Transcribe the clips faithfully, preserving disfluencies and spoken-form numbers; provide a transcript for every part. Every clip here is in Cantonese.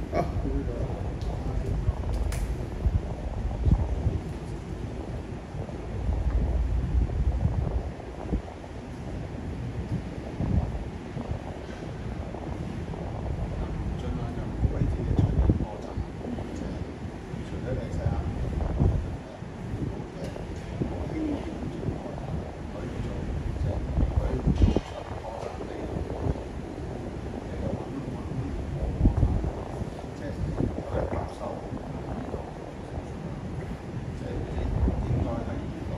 啊， 盡量就唔好俾自己出現破綻，即係除咗你細下，好輕易咁做破綻，可以做即係可以做出破綻你你就揾揾破綻，即係可以接受呢度，即係應應該係呢個。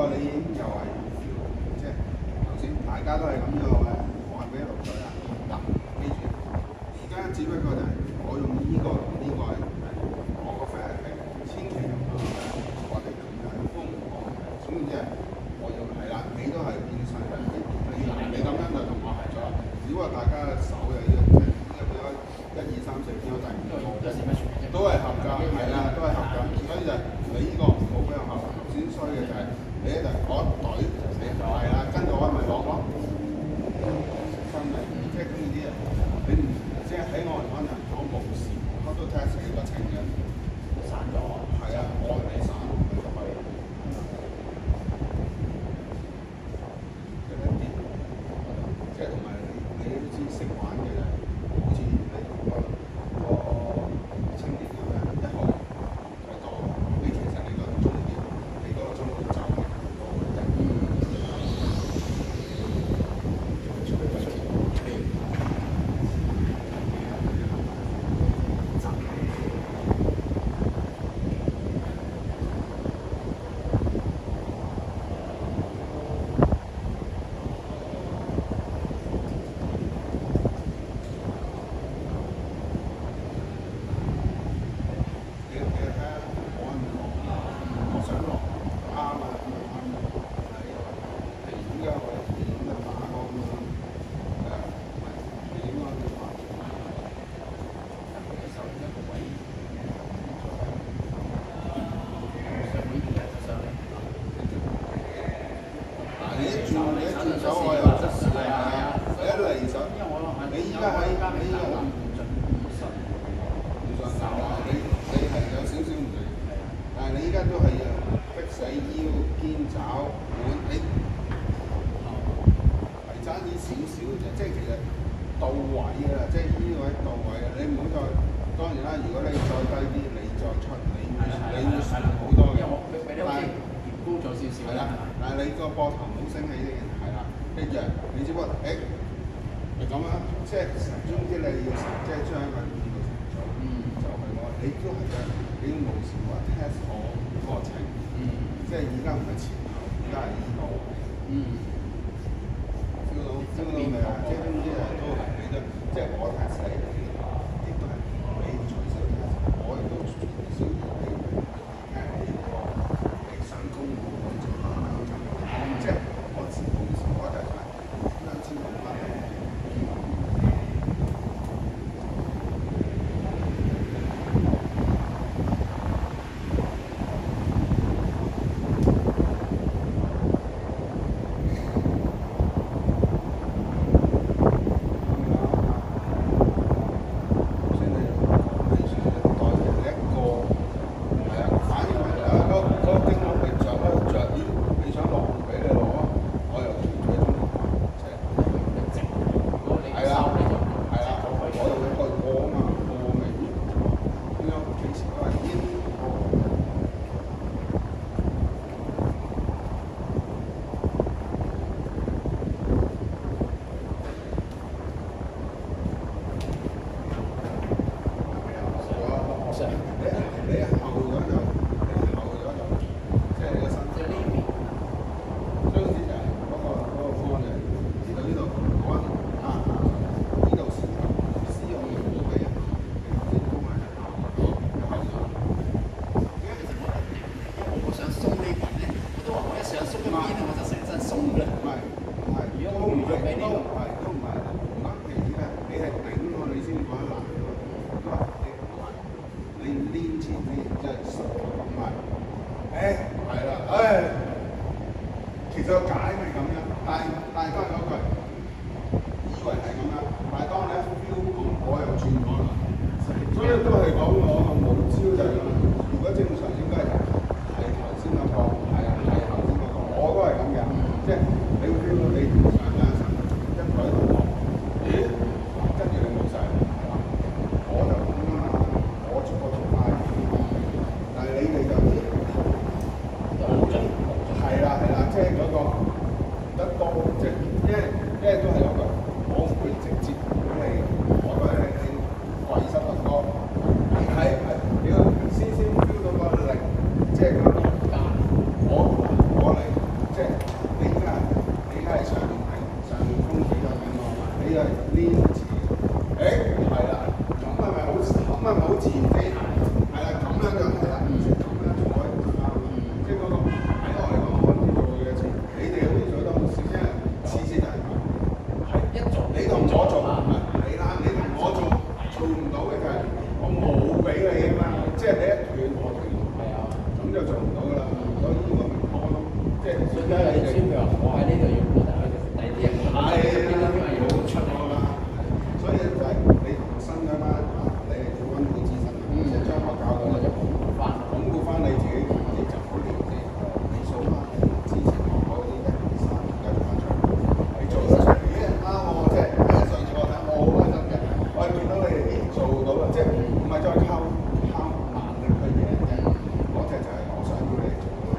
個你已經又係 feel， 即係頭先大家都係咁樣嘅，我係俾六歲啦。嗱，記住，而家只不過就係我用呢個同呢個係我個 friend 係千祈唔好我哋咁樣風唔講，總之係我用係啦，你都係變相係你你你咁樣就同我係咗，只不過大家手有呢個即係呢個一二三四邊個第五個都係合格，係啦，都係合格，所以就係你呢個唔好俾人合格。頭先衰嘅就係你一就我一隊你係啦，跟住我咪落咯。真係即係咁呢啲啊，你唔即係喺我嚟講就我無視，我都 test 你個情嘅散咗。係啊，我係散，佢就係有一啲，即係同埋你你都知識玩嘅就好似你個個青年咁樣一學太多，你其實你個終點你嗰個終點就係多嘅啫。 前飛係啦，咁樣就係啦，咁樣就可以啱啦。即係嗰個喺我嚟講，我呢做嘅嘢，你哋好似做得好少，因為次次就係係一做你同我做啊，係啦，你同我做做唔到嘅就係我冇俾你啊嘛，即係你一斷我斷，係啊，咁就做唔到㗎啦。所以呢個咪我咯，即係所以你哋。 我喺呢度用，但係第啲人係啦，冇錯啦。所以就係你同新嗰班啊，你係做溫故知新，即係將我教嘅咧就鞏固翻，鞏固翻你自己，你就好了解。你數翻你之前學嗰啲一二三跟翻出嚟，你做得出嚟，咦啱喎！即係喺上次我睇我好開心嘅，我係見到你哋咦做到啦，即係唔係再靠靠蠻力去贏嘅，嗰隻就係我想要你做到。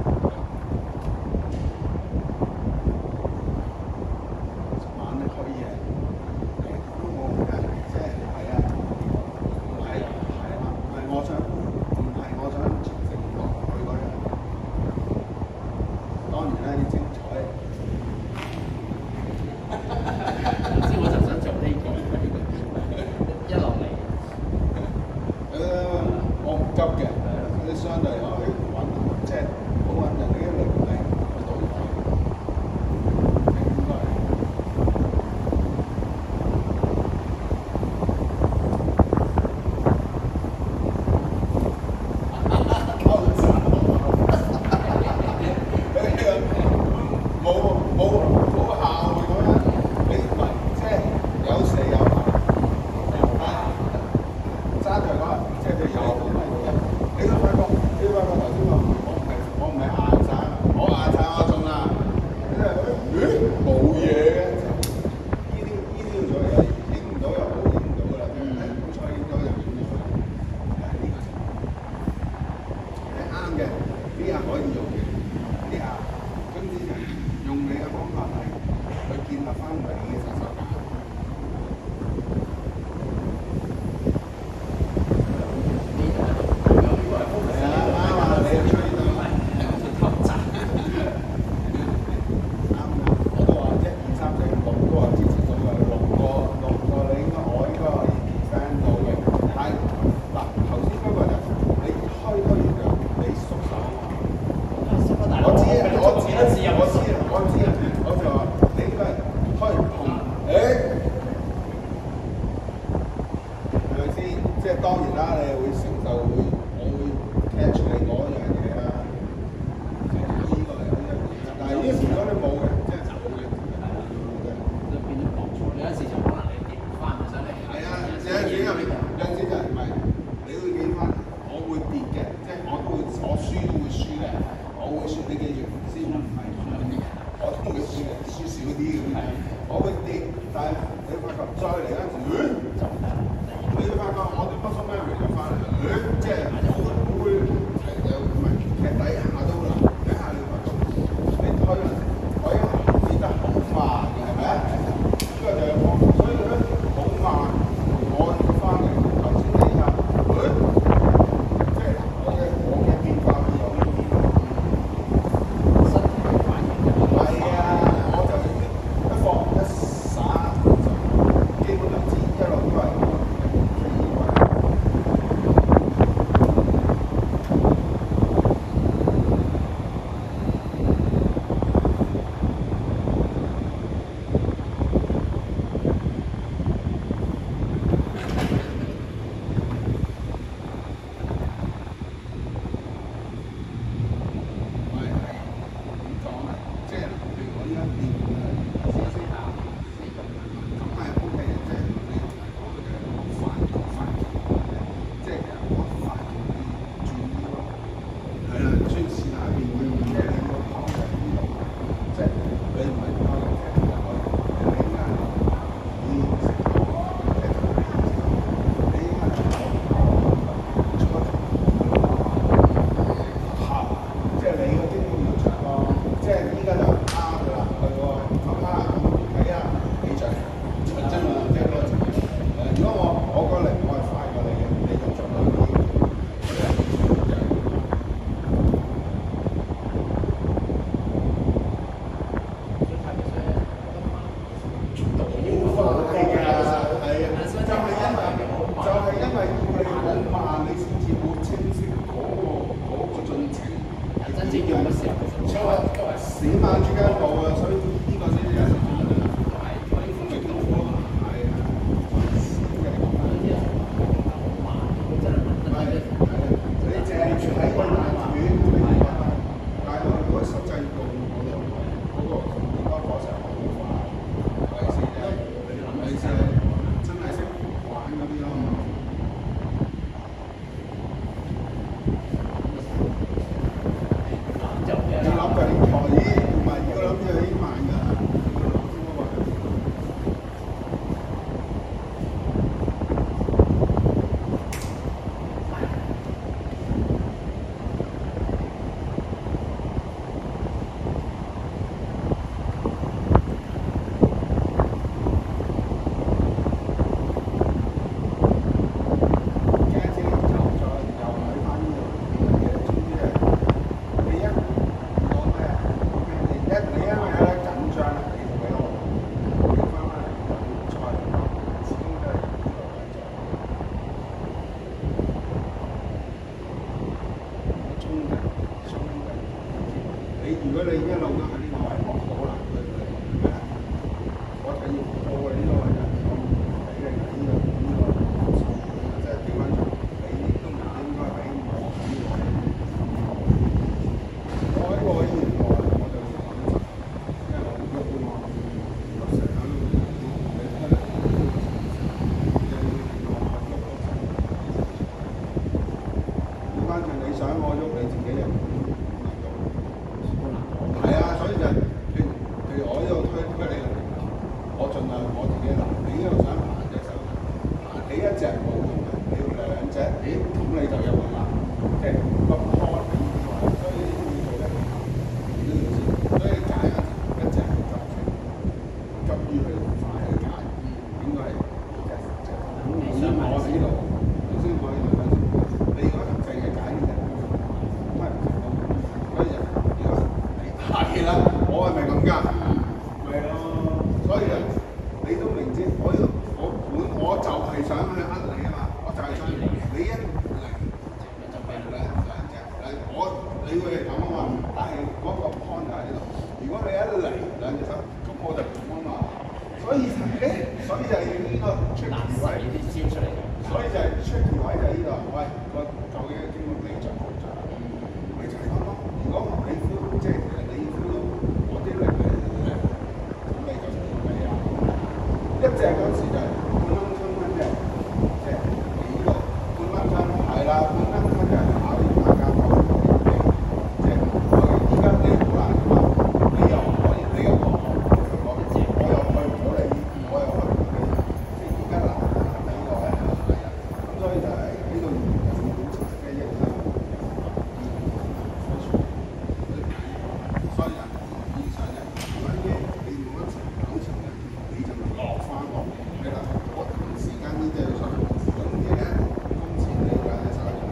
玩得可以嘅，都冇問題，即係係啊，唔係係啊，唔係我想，唔係我想傳承落去嗰樣。當然啦，要精彩。 總之我就想做呢個一落嚟。 誒，我唔急嘅，你相對嚟講你穩，即係好穩陣，你一路嚟去到應該係。冇冇冇效嘅咁樣，你唔係即係有時有效，啊揸住嗰個即係佢有，你都發覺，你發覺頭先我時候其實都係都係閃眼珠間冇啊，所以呢個先至係重要。 都係嗰啲風力都好啊， 係啊，閃嘅咁樣。 啲人好慢，真係慢得係滯。 係啊，你淨係睇個眼遠，你覺得，但係如果實際用嗰度嗰個應該嗰時候好快，尤其是咧，尤其是係真係識玩嗰啲咯。 就嘅你諗就你台椅，唔係如果諗就已經慢㗎啦。如果你一路都喺呢個位，我好難去去。我睇要過嘅呢個位就係我俾你呢個呢個，即係調翻轉，你都唔應該俾我呢個位。我喺個位呢個我就要諗實，因為我一般我我成日都你睇嚟，你我我喐嗰陣，調翻轉你想我喐你自己又。係啊，所以就係譬如譬如我呢度推推你嚟，我盡量我自己嗱，你呢度想行隻手，行起一隻冇用嘅，你要兩隻，咦咁你就有運啦，即係個開咁樣，所以你要做一樣，你都要知，所以揀一一隻急性，急於去快去揀，應該係隻隻。頭先我喺呢度，頭先我喺度嗰陣，你如果淨係揀呢隻，咁係唔成功，所以就如果係啦，我係咪咁㗎？咪咯，所以啊，你都明知我我本我就係想去呃你啊嘛，我就係想你一嚟就俾兩兩隻，我你會係咁啊嘛，但係嗰個 point 就喺呢度。如果你一嚟兩隻手，咁我就咁啊嘛。所以誒，所以就係呢個出奇位， 啲招出嚟嘅。 所以就係出奇位就係呢度。喂，個究竟嘅經歷你就冇咗，咪就係咁咯。如果你 feel 即係其實你 feel 到嗰啲力係咧，咁你就係啊，一隻嗰時就係半粒春蚊嘅，即係呢個半粒春係啦，半粒春就係考驗大家嗰個能力，即係我而家你好難㗎嘛，你又可以你又講我，我我又去唔到你，我又去唔到你，即係而家難喺呢個位係啊，咁所以就係呢度有少少嘅影響。所以啊，以上咧，如果你你冇一層九層咧，你就落翻落嚟啦。我同時間呢隻上，咁嘅咧，工錢你兩隻手用。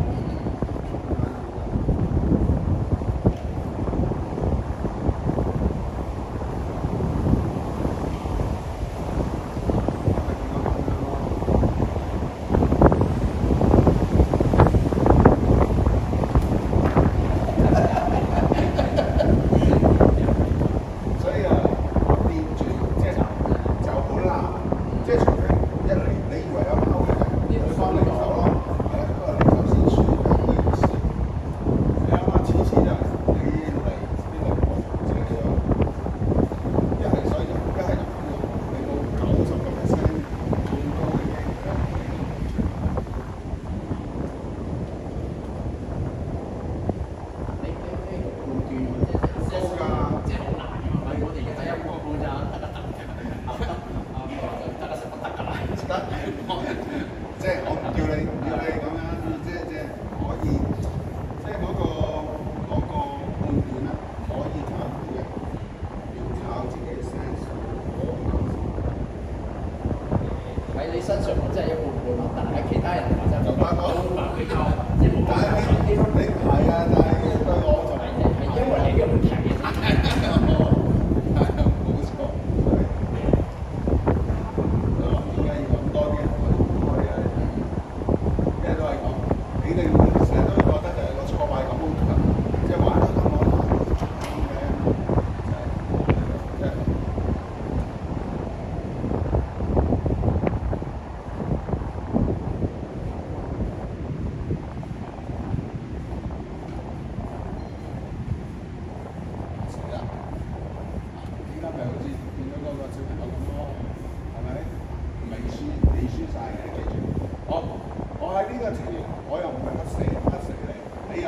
所以啊，掂住即係就好難，即係除非一嚟你以為有口嘅，你翻嚟手咯，係啊，不過你首先輸緊呢件事。你啱啱次次就你嚟呢度我自己有，一係所以就一係就咁用，你冇九十個 percent 咁高嘅機會咧， 你你你判斷或者高㗎。 即係好難㗎嘛！我哋而家第一個半咋，得個得㗎，啊得個食不得㗎啦。 得，即係我唔叫你唔叫你咁樣，即係即係可以，即係嗰個嗰個判斷咧，可以靠佢嘅，要靠自己嘅 sense。 喺你身上我真係一半半咯，但係喺其他人或者就發覺冇比較，即係冇但係你你係啊，但係對我就係係因為你嘅問題。 冇錯。點解要咁多啲人去開啊？因為都係講，你哋會成日都會覺得就係個挫敗感好強，即係玩得咁好，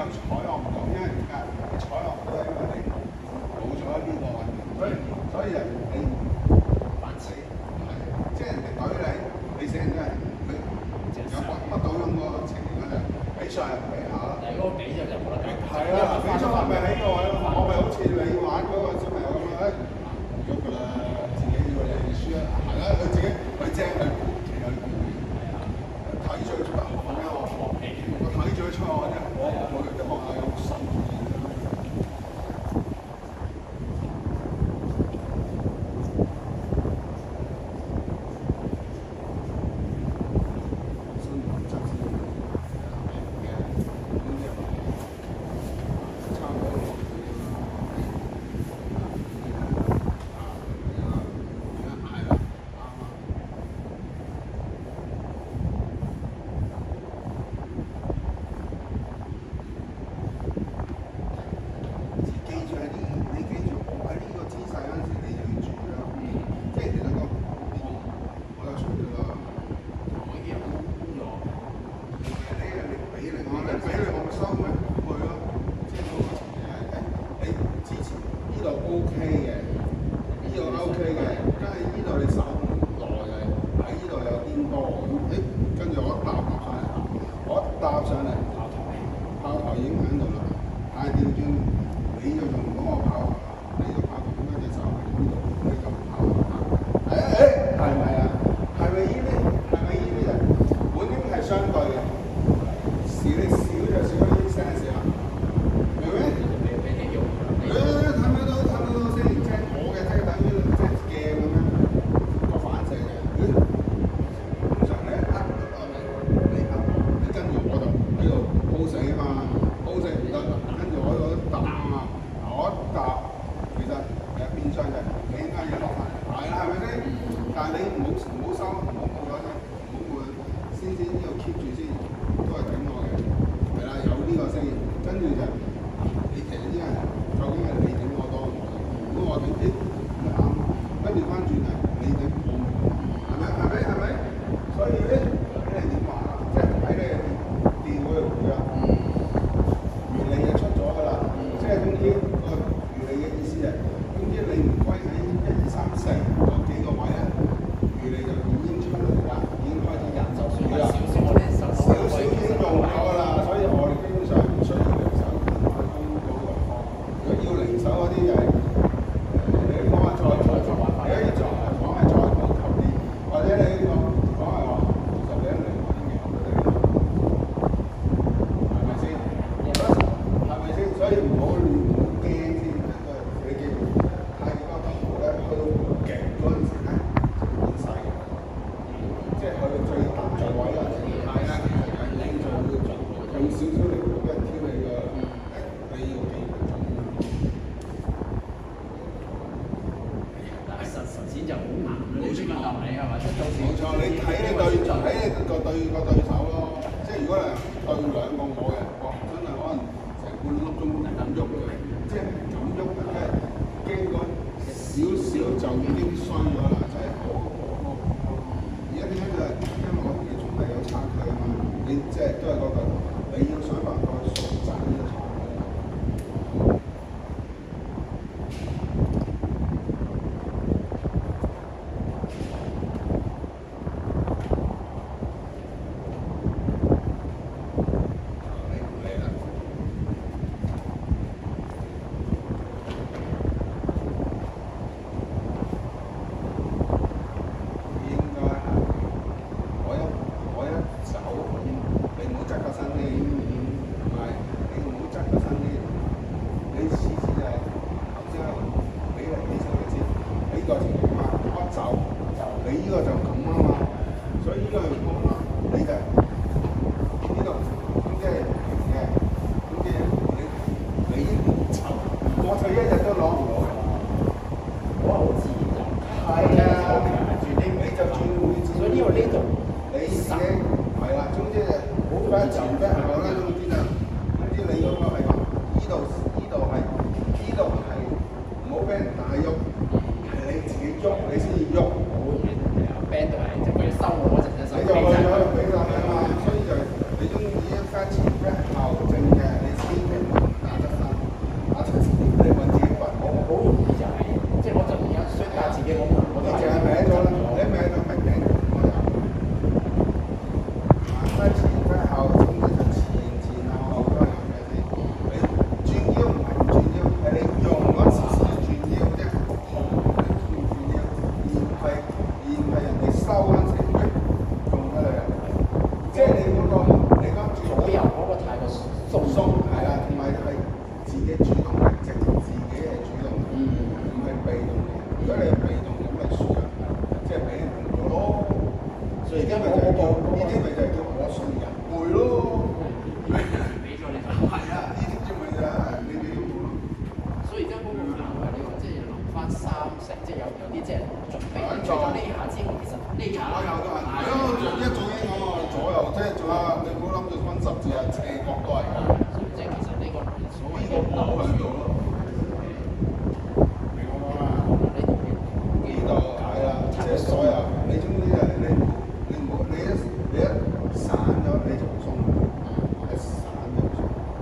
又採落唔到，因為點解？你採落唔到，因為你冇咗呢個運動，所以所以人你反死係，即係人哋懟你，你死人都係佢有乜乜到咁個情形嗰陣，比賽係比下啦。 但係如果比就就冇得計。 係啦，比賽係咪喺個位咯？我咪好似你玩嗰個小朋友咁樣，誒唔喐㗎啦，自己要你輸啊，係啦，佢自己佢正佢其實睇住佢出得好嘅，我我睇住佢出我啫，我我哋學校有神。 band 度係就佢收我嗰陣就收機。 你就去咗比賽啊嘛，所以就你中意一翻前一呢左右都係，因為一早已經講過左右，即係仲有你唔好諗住分十字啊，斜角都係㗎。 即係其實呢個所謂呢個嘅波喺度咯，明我講啊？呢度係啦，即係所有，你總之係你你唔好你一你一散咗你就鬆，一散就鬆。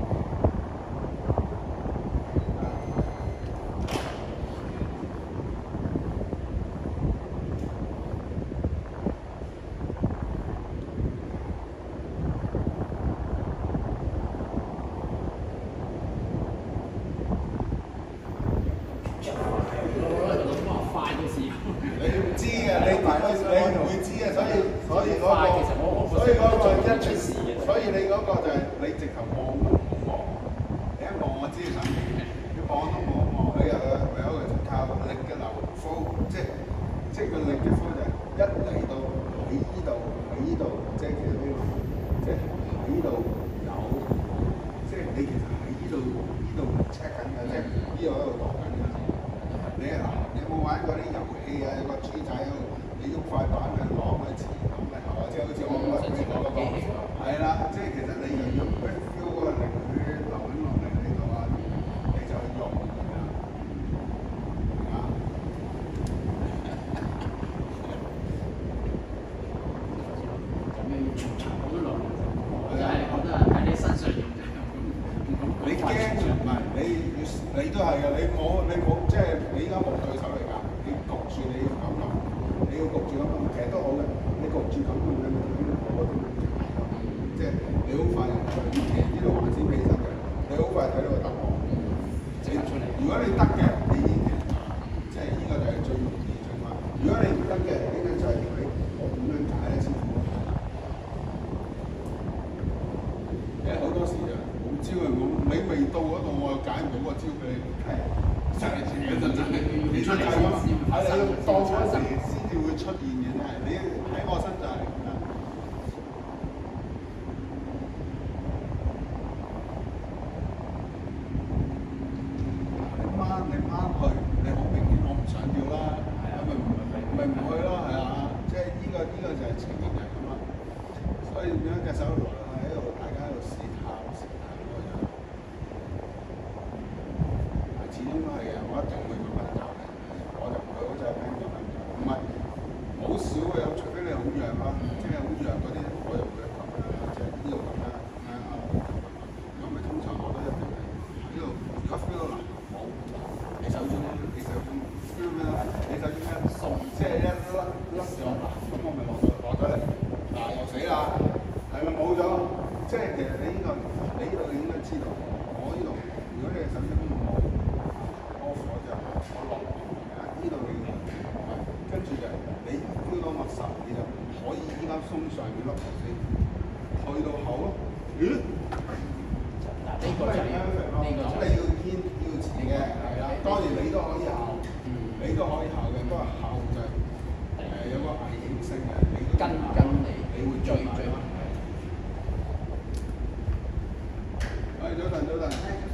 你唔知嘅，你你你唔會知嘅，所以所以嗰個，所以嗰個一出事嘅，所以你嗰個就係你直頭望都唔好望，你一望我知你想點嘅，你望都冇望，你又唯有就靠力嘅流 flow， 即係即係個力嘅 flow 就係一嚟到喺依度喺依度，即係其實呢度，即係喺依度有，即係你其實喺依度依度 check 緊嘅，即係依度喺度度緊嘅。你嗱，你有冇玩過啲遊戲啊？有個豬仔喺度，你喐塊板去攞去前咁嚟後啊，即係好似我嗰個你講嗰個，係啦，即係其實你就喐嗰 feel 嗰個力佢流緊落嚟呢度啊，你就去用㗎，啊！ 咁樣要長好多落，我就係覺得喺你身上用就係你驚唔係？你你都係嘅，你冇你冇即係你而家冇對手嚟㗎，你焗住你要咁諗，你要焗住咁諗，其實都好嘅。你焗住咁諗，你咪等我嗰種即係你好快就其實呢度還先起身嘅，你好快睇到個答案。你如果你得嘅，你已經即係呢個就係最容易最快。如果你唔得嘅，呢個就係佢我點樣解咧先？誒好多時就冇招啊！我你未到嗰度，我又解唔到個招俾你睇。真係真係真係，你出嚟咁，係你要到嗰時先至會出現嘅，真係你喺我身就係咁樣。你掹你掹去，你好明顯我唔想要啦，咁咪咪唔去咯，係啊，即係呢個呢個就係情形就係咁啦。所以點樣隻手來喺度，大家喺度試探試探嗰個樣。始終都係嘅，我一定會咁樣走嘅，我就唔會好似阿 Ben 咁樣走。唔係好少嘅，有除非你好弱啦，即係好弱嗰啲，我就會咁樣，即係呢度咁樣咁樣啊。咁咪通常我都一定係呢度，如果 feel 到嗱冇，你手中你手中 feel 咩？你手中一鬆，即係一甩甩上嗱，咁我咪落咗落咗嚟，嗱又死啦，係咪冇咗？即係其實你呢度你呢度你應該知道，我呢度如果你嘅手中冇。我就我落啊！呢度你跟住就你 feel 到密實，你就可以依家鬆上面粒頭先，去到口咯。咦？ 嗱呢個就係呢個就咁你要堅要持嘅，係啦。當然你都可以效，你都可以效嘅，不過效就係誒有個危險性嘅，你跟跟你你會追追。喂，早晨，早晨。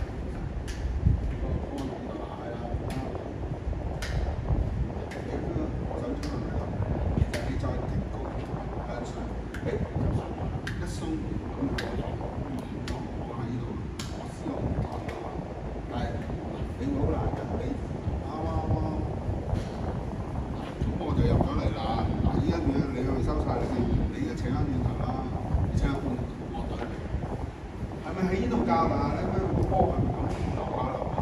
喺呢度教㗎，你咩冇波係咁流下流下。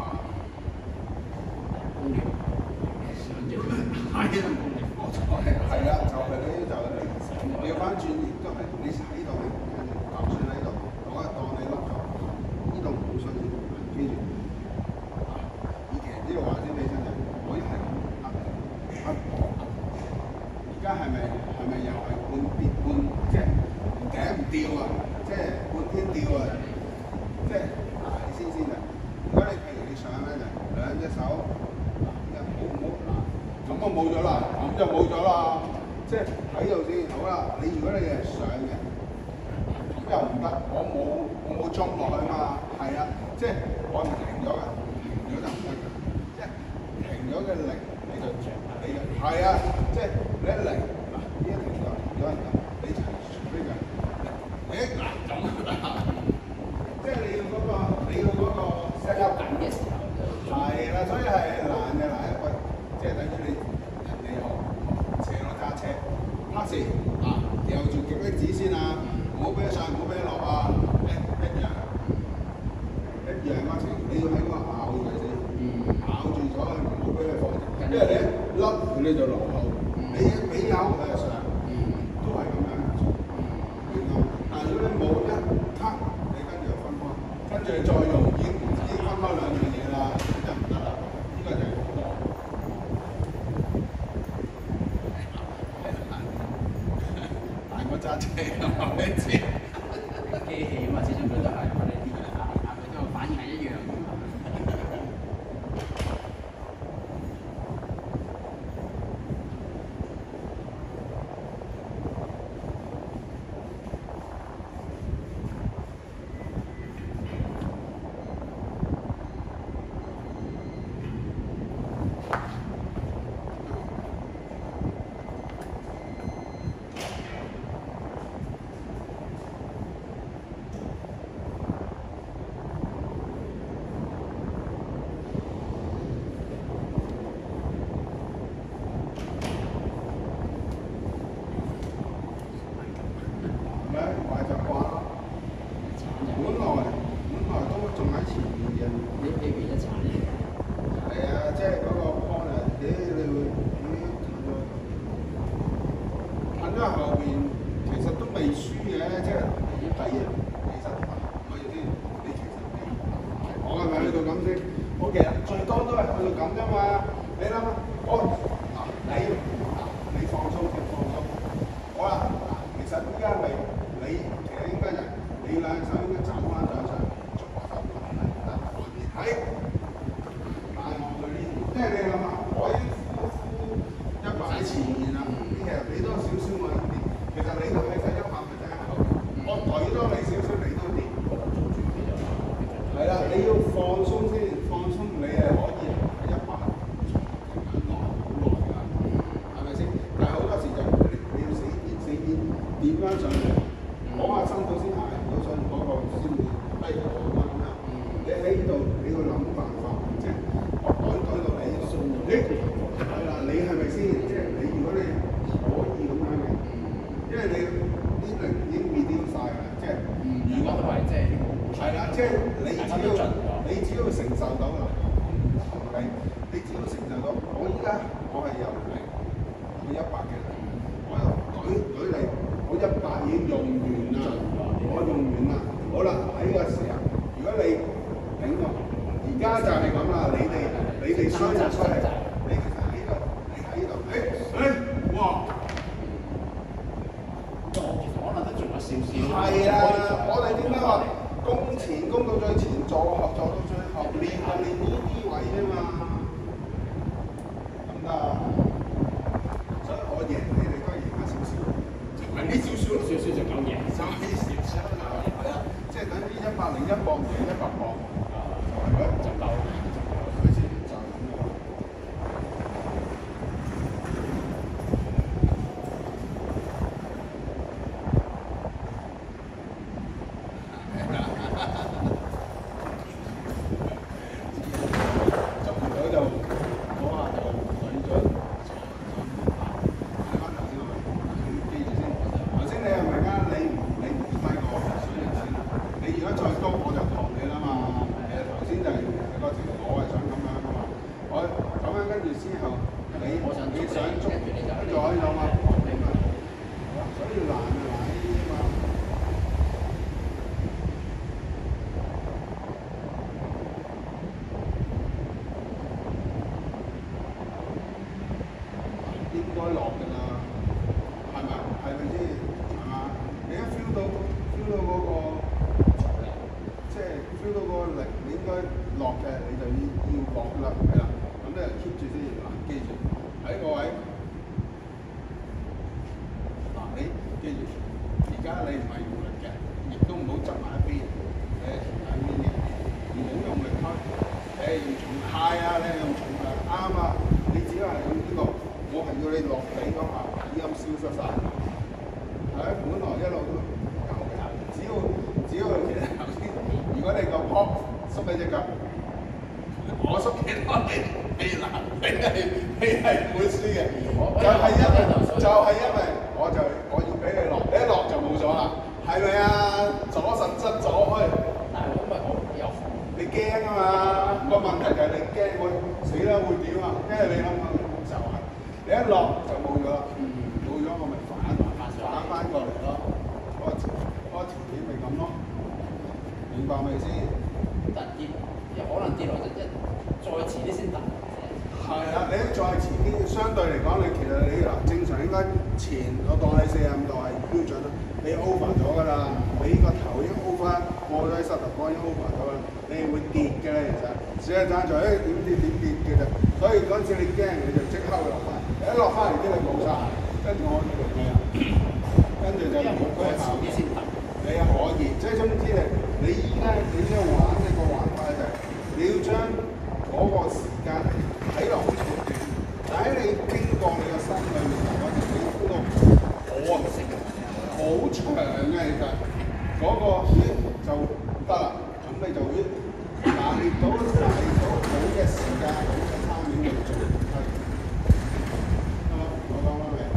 工業想像係啊， 冇錯係係啦，就係呢就係你調翻轉亦都係你喺度，就算喺度，我一當你碌咗，呢度冇需要記住。以前呢度話先俾真係，我一係咁噏噏而家係咪係咪又係半邊半即係頂唔掉啊？即係半天吊啊！即係嗱，你先先啊！如果你譬如你上咧就兩隻手嗱，依家好唔好嗱？咁就冇咗啦，咁就冇咗啦。即係喺度先好啦。你如果你係上嘅，咁又唔得，我冇我冇裝落去嘛。係啊，即係我唔停咗㗎，停咗就唔得㗎。即係停咗嘅力你就你就係啊，即係你一嚟嗱呢一條嘅時候就係啦，所以係難嘅難一個，即係等於你人哋學學斜路揸車，黑線啊，有住極力子先啊，唔好俾佢上，唔好俾佢落啊，一一樣一樣嗰程，你要喺嗰個咬住佢先，咬住咗佢，唔好俾佢放，因為你一甩佢你就落後，你一俾咬佢就上，都係咁樣做，明唔明？但係如果你冇一卡，你跟住就分開，跟住你再用已經已經分開兩樣嘢啦，就唔得啦，呢個就係好多。但係我揸車啊，你知。 機器嘛，始終佢都係我哋啲人啊，佢都反應係一樣嘅。 壞習慣咯，本來本來都仲喺前面嘅， 你譬如一鏟係啊，即係嗰個 con 啊，你你會你褪咗後邊，其實都未輸嘅，即係你睇啊，其實我意思，你其實你我係咪去到咁先？我其實最多都係去到咁啫嘛，你諗下，我嗱你嗱你放鬆先放鬆，好啦，嗱其實依家咪。你其實應該就你兩手應該走翻上上，左手拿嚟得外面睇，帶我去呢邊，即係你諗下，我已經呼呼一百喺前面啦，其實俾多少少我呢邊，其實你都喺晒一百 percent 後邊，我懟多你少少你都掂，係啦，你要放鬆先，放鬆你係可以喺一百停緊落好耐㗎，係咪先？但係好多時就你你要死點死點點翻上嚟。講下身到先行唔到上嗰個先會低過咁樣。你喺呢度你要諗辦法，即係我袋袋到你呢度，你係啦，你係咪先？即係你如果你可以咁樣嘅，因為你呢輪已經 reduce 晒啦，即係如果都係即係係啦，即係你只要你只要承受到啦，係你只要承受到。我依家我係由零到一百嘅，我由舉舉例，我一百已經用完。我用完啦，好啦，喺個時候，如果你頂我，而家就係咁啦，你哋你哋衰就衰，你其實喺度，你喺度，誒誒，哇！ 其實可能都仲有少少。 係啊，我哋點解話攻前攻到最前，助學助到最後，練就練呢啲位啫嘛，咁得啊？所以我贏你哋都係贏翻少少，就係呢少少， 少少就夠贏， 就係呢少少。係啊，即係等於一百零一磅贏一百磅，係咪就夠？佢先就咁樣。做唔到就嗰下就水準。睇翻頭先啊，你記住先。頭先你係咪啊？你唔你唔低過水準先啦。你如果再高我就學你啦嘛。誒頭先就係個條，我係想咁樣噶嘛。我咁樣跟住之後，你你想捉，跟住我有嘛？所以難啊難呢啲嘛。應該落㗎啦，係咪？係咪先？係嘛？你一 feel 到 feel 到嗰個，即係 feel 到嗰個力，你應該落嘅，你就要要落㗎啦，係啦。咁你 keep 住先，嗱，記住喺個位，嗱你記住，而家你唔係用力嘅，亦都唔好執埋一邊，誒喺邊嘅，唔好用力推，誒用重太啊，你係用重量啱啊，你只係用呢個。我係要你落地嗰下，已經消失晒。係啊，本來一路都夠嘅，只要只要其實頭先，如果你個波縮起隻腳， 我縮幾多你你難，你係你係唔會輸嘅，就係因為就係因為我就我要俾你落，你一落就冇咗啦，係咪啊？左實質左開， 但係因為我有你驚啊嘛，個問題就係你驚會死啦會點啊？因為你諗下就係你一落就冇咗啦，冇咗我咪反反翻過嚟咯，嗰個嗰個條件咪咁咯，明白未先？ 但跌，有可能跌落就一再遲啲先突。 係啊，你再遲啲，相對嚟講，你其實你嗱正常應該前我當你四十五度係標準啦，你 over 咗㗎啦，你個頭已經 over 過咗喺膝頭哥已經 over 咗啦，你係會跌嘅咧，其實只係爭在誒點跌點跌嘅啫。所以嗰陣時你驚你就即刻會落翻，一落翻嚟啲你冇晒，跟住我係啊，跟住就冇嗰個效果。你係可以，即係總之你你依家你即係玩呢個玩法就係你要將嗰個時間睇落好長段，但喺你經過你個心裏面嗰陣，你 feel 到好啊，好長嘅其實嗰個咦就得啦，咁你就咦拿捏到拿捏到好嘅時間，好嘅參與嚟做，係，得啦，我講翻未？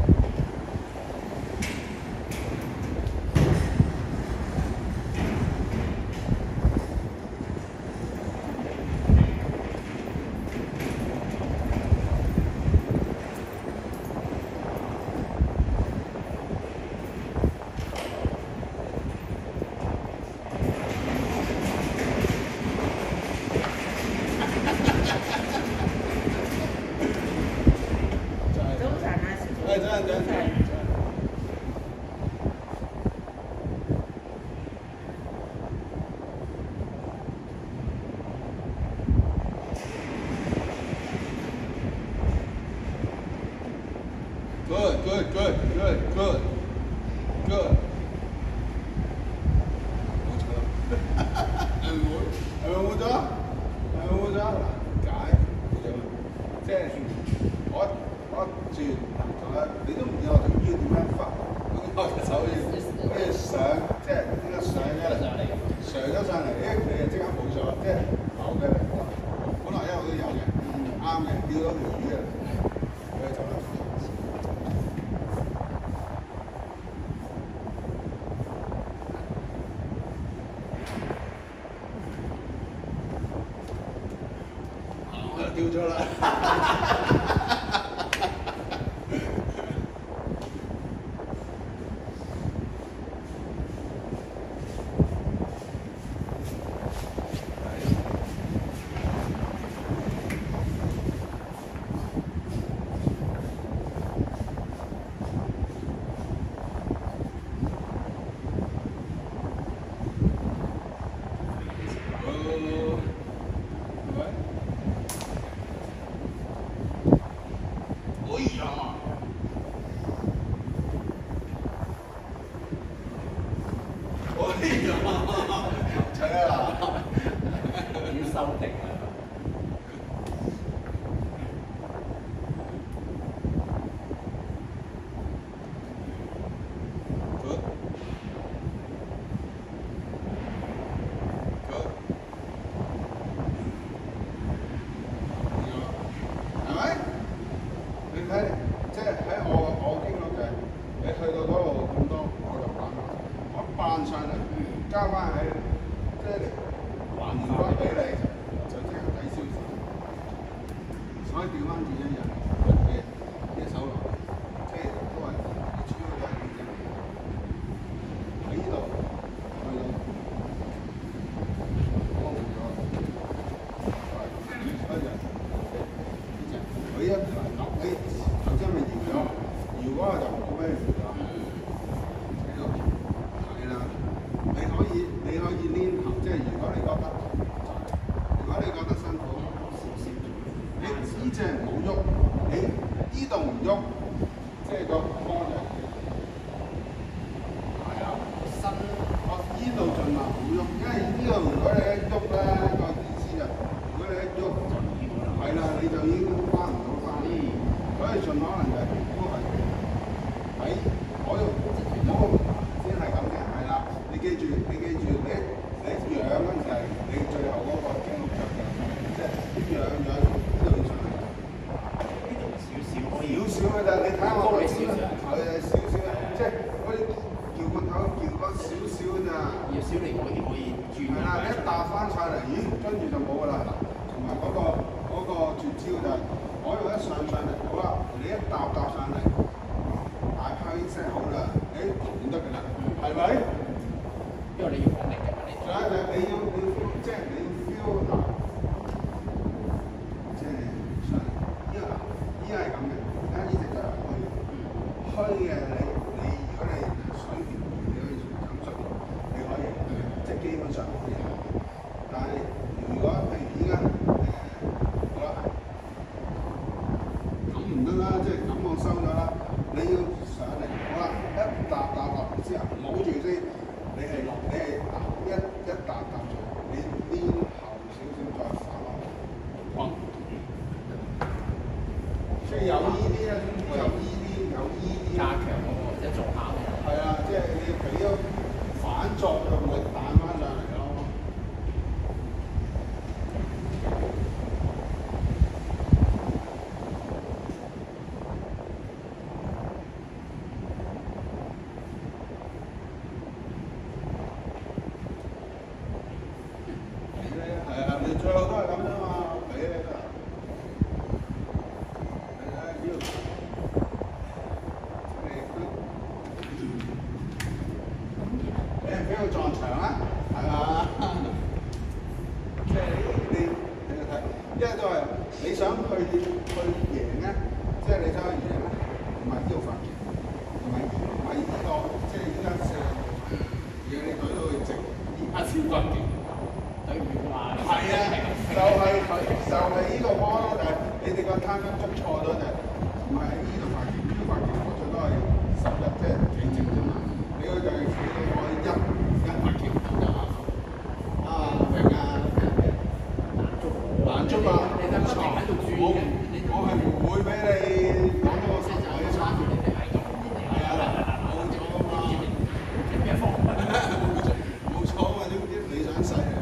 真真真。Good, good, good, good, good, good. 冇錯，係咪冇？係咪冇咗？係咪冇咗？嗱，解即係我我轉。你都唔知我條腰點樣發，咁我隻手好似好似上，即係呢個上咗嚟，上咗上嚟，誒你就即刻冇咗，即係扭嘅嚟。本來一路都有嘅，啱嘅，吊到條魚嘅，佢就啦。我就吊咗啦。加翻喺，即係還翻俾你，就嚟，咦，跟住就冇㗎啦。嗱，同埋嗰個嗰個絕招就係，我用一上上嚟，好啦，你一搭搭上嚟，大炮已經 set 好啦，誒唔得㗎啦，係咪？ 因為你要講力嘅嘛，你仲有就係你要你要 feel，即係你要 feel 嗱，即係上依個嗱，依家係咁嘅，而家呢隻就係虛嘅，虛嘅你你如果你水平你可以做感術，你可以即係基本上可以。但係如果譬如依家誒好啦，咁唔得啦，即係咁我收咗啦，你要上嚟好啦，一搭搭落嚟之後冇住先。你係你係嗱一一笪笪住，你邊後少少再反落嚟，砰！即係有依啲咧，有依啲有依啲加強嗰個即係做下嘅。 係啊，即係你俾咗反作用力彈翻上嚟咯。係啊，你最後都係咁啫嘛，俾你都係。你睇要，你你俾佢撞牆啊，係嘛？即係你你你睇，因為都係你想去去贏咧，即係你想去贏咧，唔係呢個發勁，唔係唔係呢個，即係依家射，而你舉到佢直， 而家先發勁。對唔住話， 係啊，就係佢，就係呢個波咯，就係你哋個攤分捉錯咗就係，唔係喺呢度發勁，呢度發勁我最多係十日即係幾正啫嘛。你嗰就係企到我一一發勁就啊啊明啊，難捉啊， 你得不停喺度轉我嘅， 我係唔會俾你講到我實在嘅差別。 你哋係咁， 係啊，冇錯啊嘛， 咩方法？ 冇錯啊，總之你想使啊。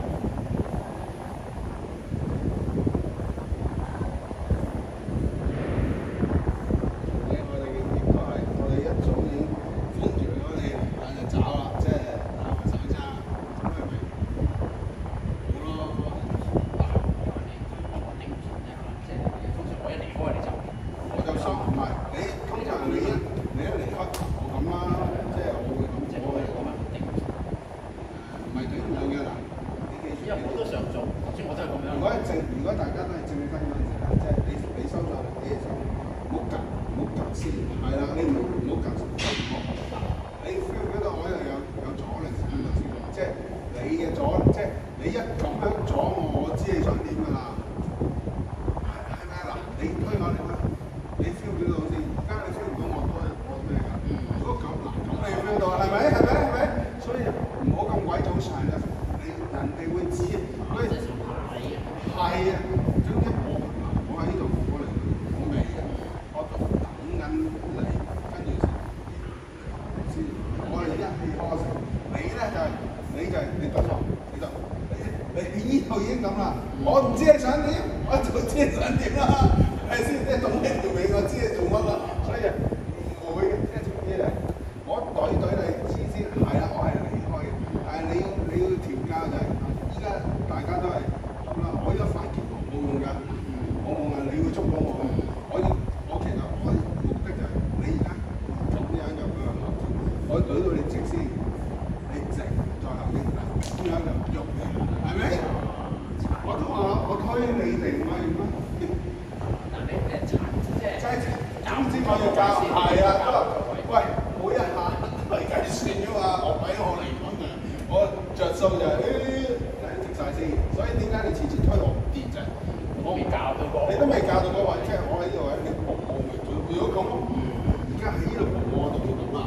如果正，如果大家都係正分嗰陣時咧，即係你你收咗嚟，你就唔好夾，唔好夾先，係啦，你唔好唔好夾先，你 feel 嗰度我又有有阻力喺度先，即係你嘅阻，即係你一咁樣阻我，我知你想點㗎啦，係係咪嗱？你推我你乜？你 feel 到先，而家你 feel 唔到我推我咩㗎？如果咁嗱，咁你 feel 到係咪？係咪？係咪？所以唔好咁鬼早上啦，你人哋會知，所以。係啊，總之我嗱，我喺呢度，我嚟我未嘅，我度等緊你，跟住先，我哋一氣呵成。你咧就係、是，你就係、是、你對錯，你就你你呢度已經咁啦。我唔知你想點，我就知你想點啦，係先？即係總之條尾我知你做乜啦，所以唔會嘅，即係總之係我對對你黐先，係啦，我係離開嘅，但係你要你要調教就係、是，依家大家都係。我而家發勁冇用㗎，我冇話你會捉到我，我要我其實我目的就係你而家咁樣入去後邊，我舉到你直先，你直再後邊嗱，咁樣就喐嘅，係咪？我都話我推你哋唔係咩？ 嗱你誒殘即係即係總之我要教係啊，都話喂每一下都係計算㗎嘛，我俾我嚟講就我着數就係誒。晒先，所以點解你次次推我唔跌啫？ 我未教到個， 你都未教到嗰位，即係我喺呢度喺你步步咪做。如果咁，而家喺呢度步步我就要咁啦。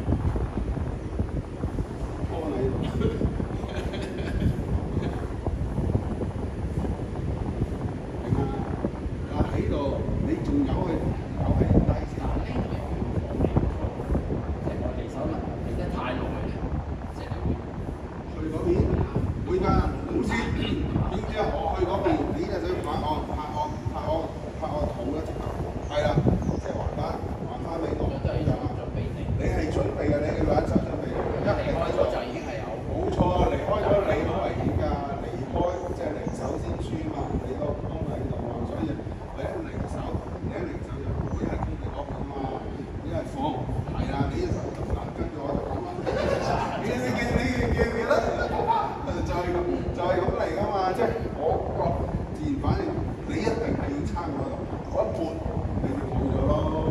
拖你喺度，明啊？我喺度，你仲有去有喺低先。 即係我離手啦，離得太耐啦，即係會去嗰邊會㗎。總之，總之我去嗰邊，你就想拍我、拍我、拍我、拍我肚一直頭，係啦，即係還翻，還翻俾我。 都係準備定。 你係準備嘅，你嘅兩手準備嘅。一離開咗就已經係有。 冇錯，離開咗你好危險㗎，離開係咁嚟㗎嘛，即係我個自然反應，你一定係要撐嗰度，我一撥你就冇咗咯。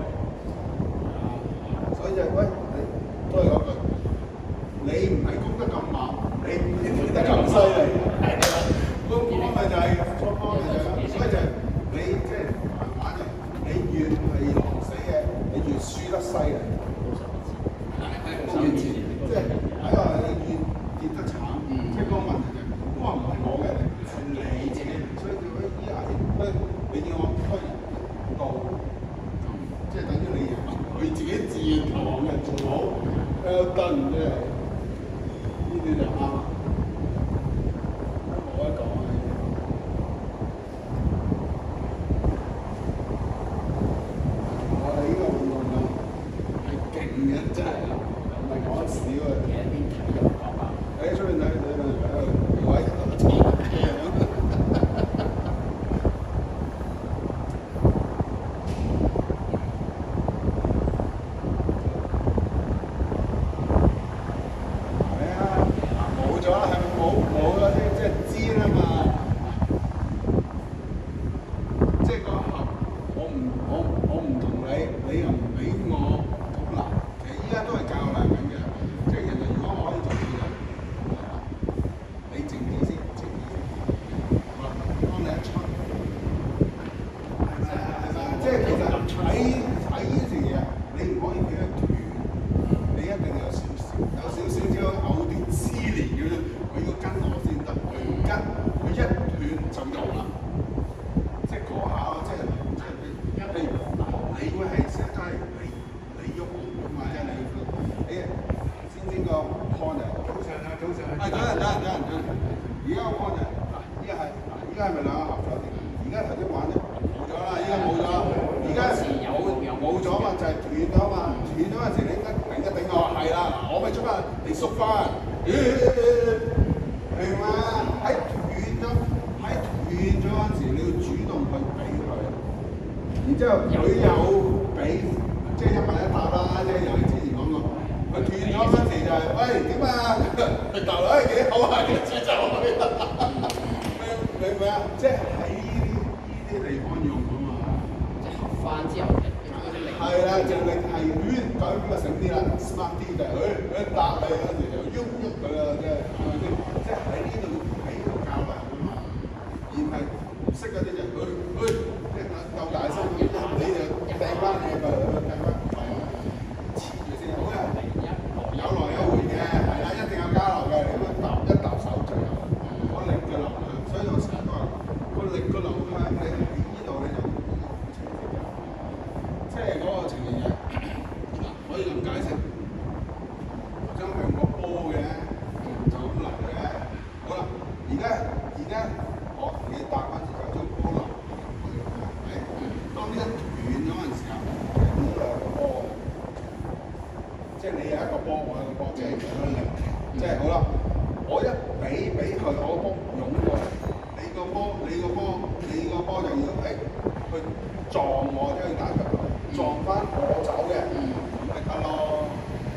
所以就喂，你都係嗰句，你唔係攻得咁猛，你唔係得咁犀利，個方咪就係個方咪就係，所以就係你即係慢慢就，你越係狼死嘅，你越輸得犀利。越即係喺話你越跌得慘，即係個問題就係，我話唔係我嘅，係你自己，所以叫佢依下推，你要我推到，即係等於你佢自己自願投降嘅做好，誒得唔得？呢啲就啱啦，冇得講啊！我哋呢個運動量係勁嘅，真係。講少啊！ 其實邊睇又講啊！ 喺出面睇睇睇睇，我喺度黐嘅。係啊，冇咗啦，係咪冇冇嗰啲即係煎啊嘛？即係個盒，我唔我我唔同你，你又唔俾我，好難。其實依家都係教難緊嘅。即係人哋如果我可以做到嘅，你靜啲先，靜啲先。好啦，當你一出，係咪係咪？即係其實睇睇呢件嘢，你唔可以俾佢斷，你一定有少少，有少少只可以藕斷絲連嘅啫。佢要跟我先得，佢唔跟，佢一斷就有啦。即係嗰下，即係即係你，譬如你會係成日都係你你喐我喐嘛，即係你你。先先個 point 啊，早上啊，早上啊，等陣等陣等陣等陣，而家個 point 嗱，依家係嗱，依家係咪兩個合咗啲？而家頭先玩就冇咗啦，依家冇咗啦，而家有冇咗嘛？就係斷咗嘛，斷咗嗰陣時你應該頂一頂我，係啦，我咪出翻，你縮翻，明嘛？喺斷咗，喺斷咗嗰陣時，你要主動去俾佢，然之後佢有俾，即係一問一答啦，即係由你之前講過。佢斷咗嗰時就係、是，喂點啊？佢頭來幾好啊？跟住就去啦，明唔明啊？即係喺呢啲呢啲地方用啊嘛。 即係合翻之後， 係啦，就力係亂，咁邊個醒啲啦 ？smart 啲就係佢佢答你嗰時就喐喐佢啦，即係係咪先？即係喺呢度喺呢度教人啊嘛，而唔係唔識嗰啲就佢佢即係夠大聲，你就掟翻你咪掟翻。有來有回嘅，係啦，一定有交流嘅。你咁樣搭一搭手就有個力嘅流向，所以我成日都話個力嘅流向，你喺呢度你就即係嗰個情形係嗱，可以咁解釋。將向個波嘅就咁流嘅，好啦，而家而家我同你搭嗰陣時就將波流去，係當呢一斷咗嗰陣時候，呢兩個波。即係你有一個波，我有一個波，即係咁樣力。即係好啦，我一俾俾佢，我個波湧過嚟，你個波，你個波，你個波就要誒去撞我，即係打佢，撞翻我走嘅，咁咪得咯。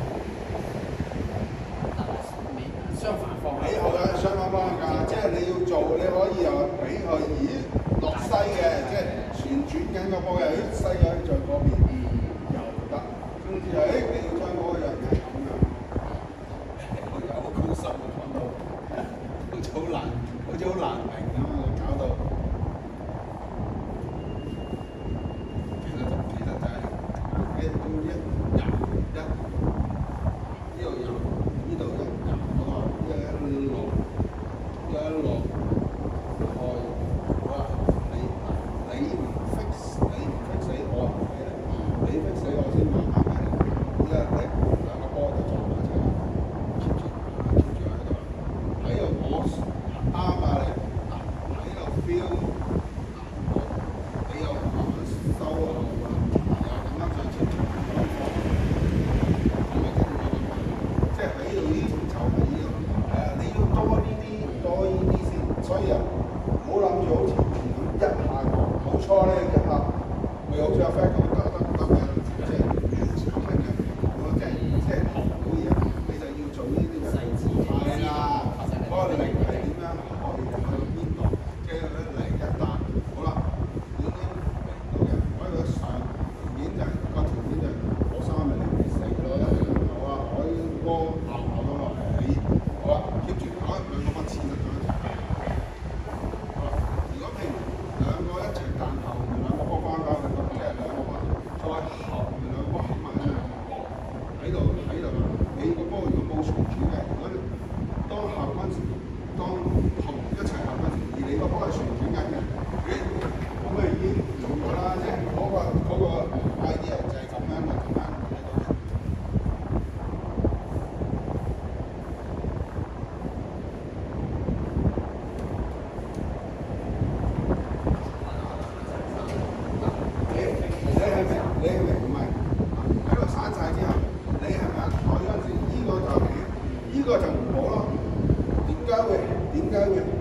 相反方向。 你好嘅，相反方向㗎，即係你要做，你可以又俾佢，咦落西嘅，即係旋轉緊個波嘅，咦西嘅在嗰邊，又得。跟住誒，你要將嗰個人係咁樣，我有好高深嘅講到，好似好難，好似好難明咁啊，搞到。其實就其實就係一到一入一，呢度入，呢度一入，我話一落一落開，好啦，你你唔 fix，你唔 fix 死我唔俾你，你 fix 死我先慢慢。依家你兩個波就撞埋一齊，keep 住 keep 住喺度，喺度我啱啊你，喺度 feel， 你又慢慢收啊，又咁樣再 keep 住，係咪先？即係喺度呢就係呢度，係啊！你要多呢啲多呢啲先，所以啊，唔好諗住好似以前咁一下過，冇錯咧一下，咪好似阿 Fat 咁得得得嘅，即係。即係學到嘢，你就要做呢啲細節。係啦，嗰個力係點樣學？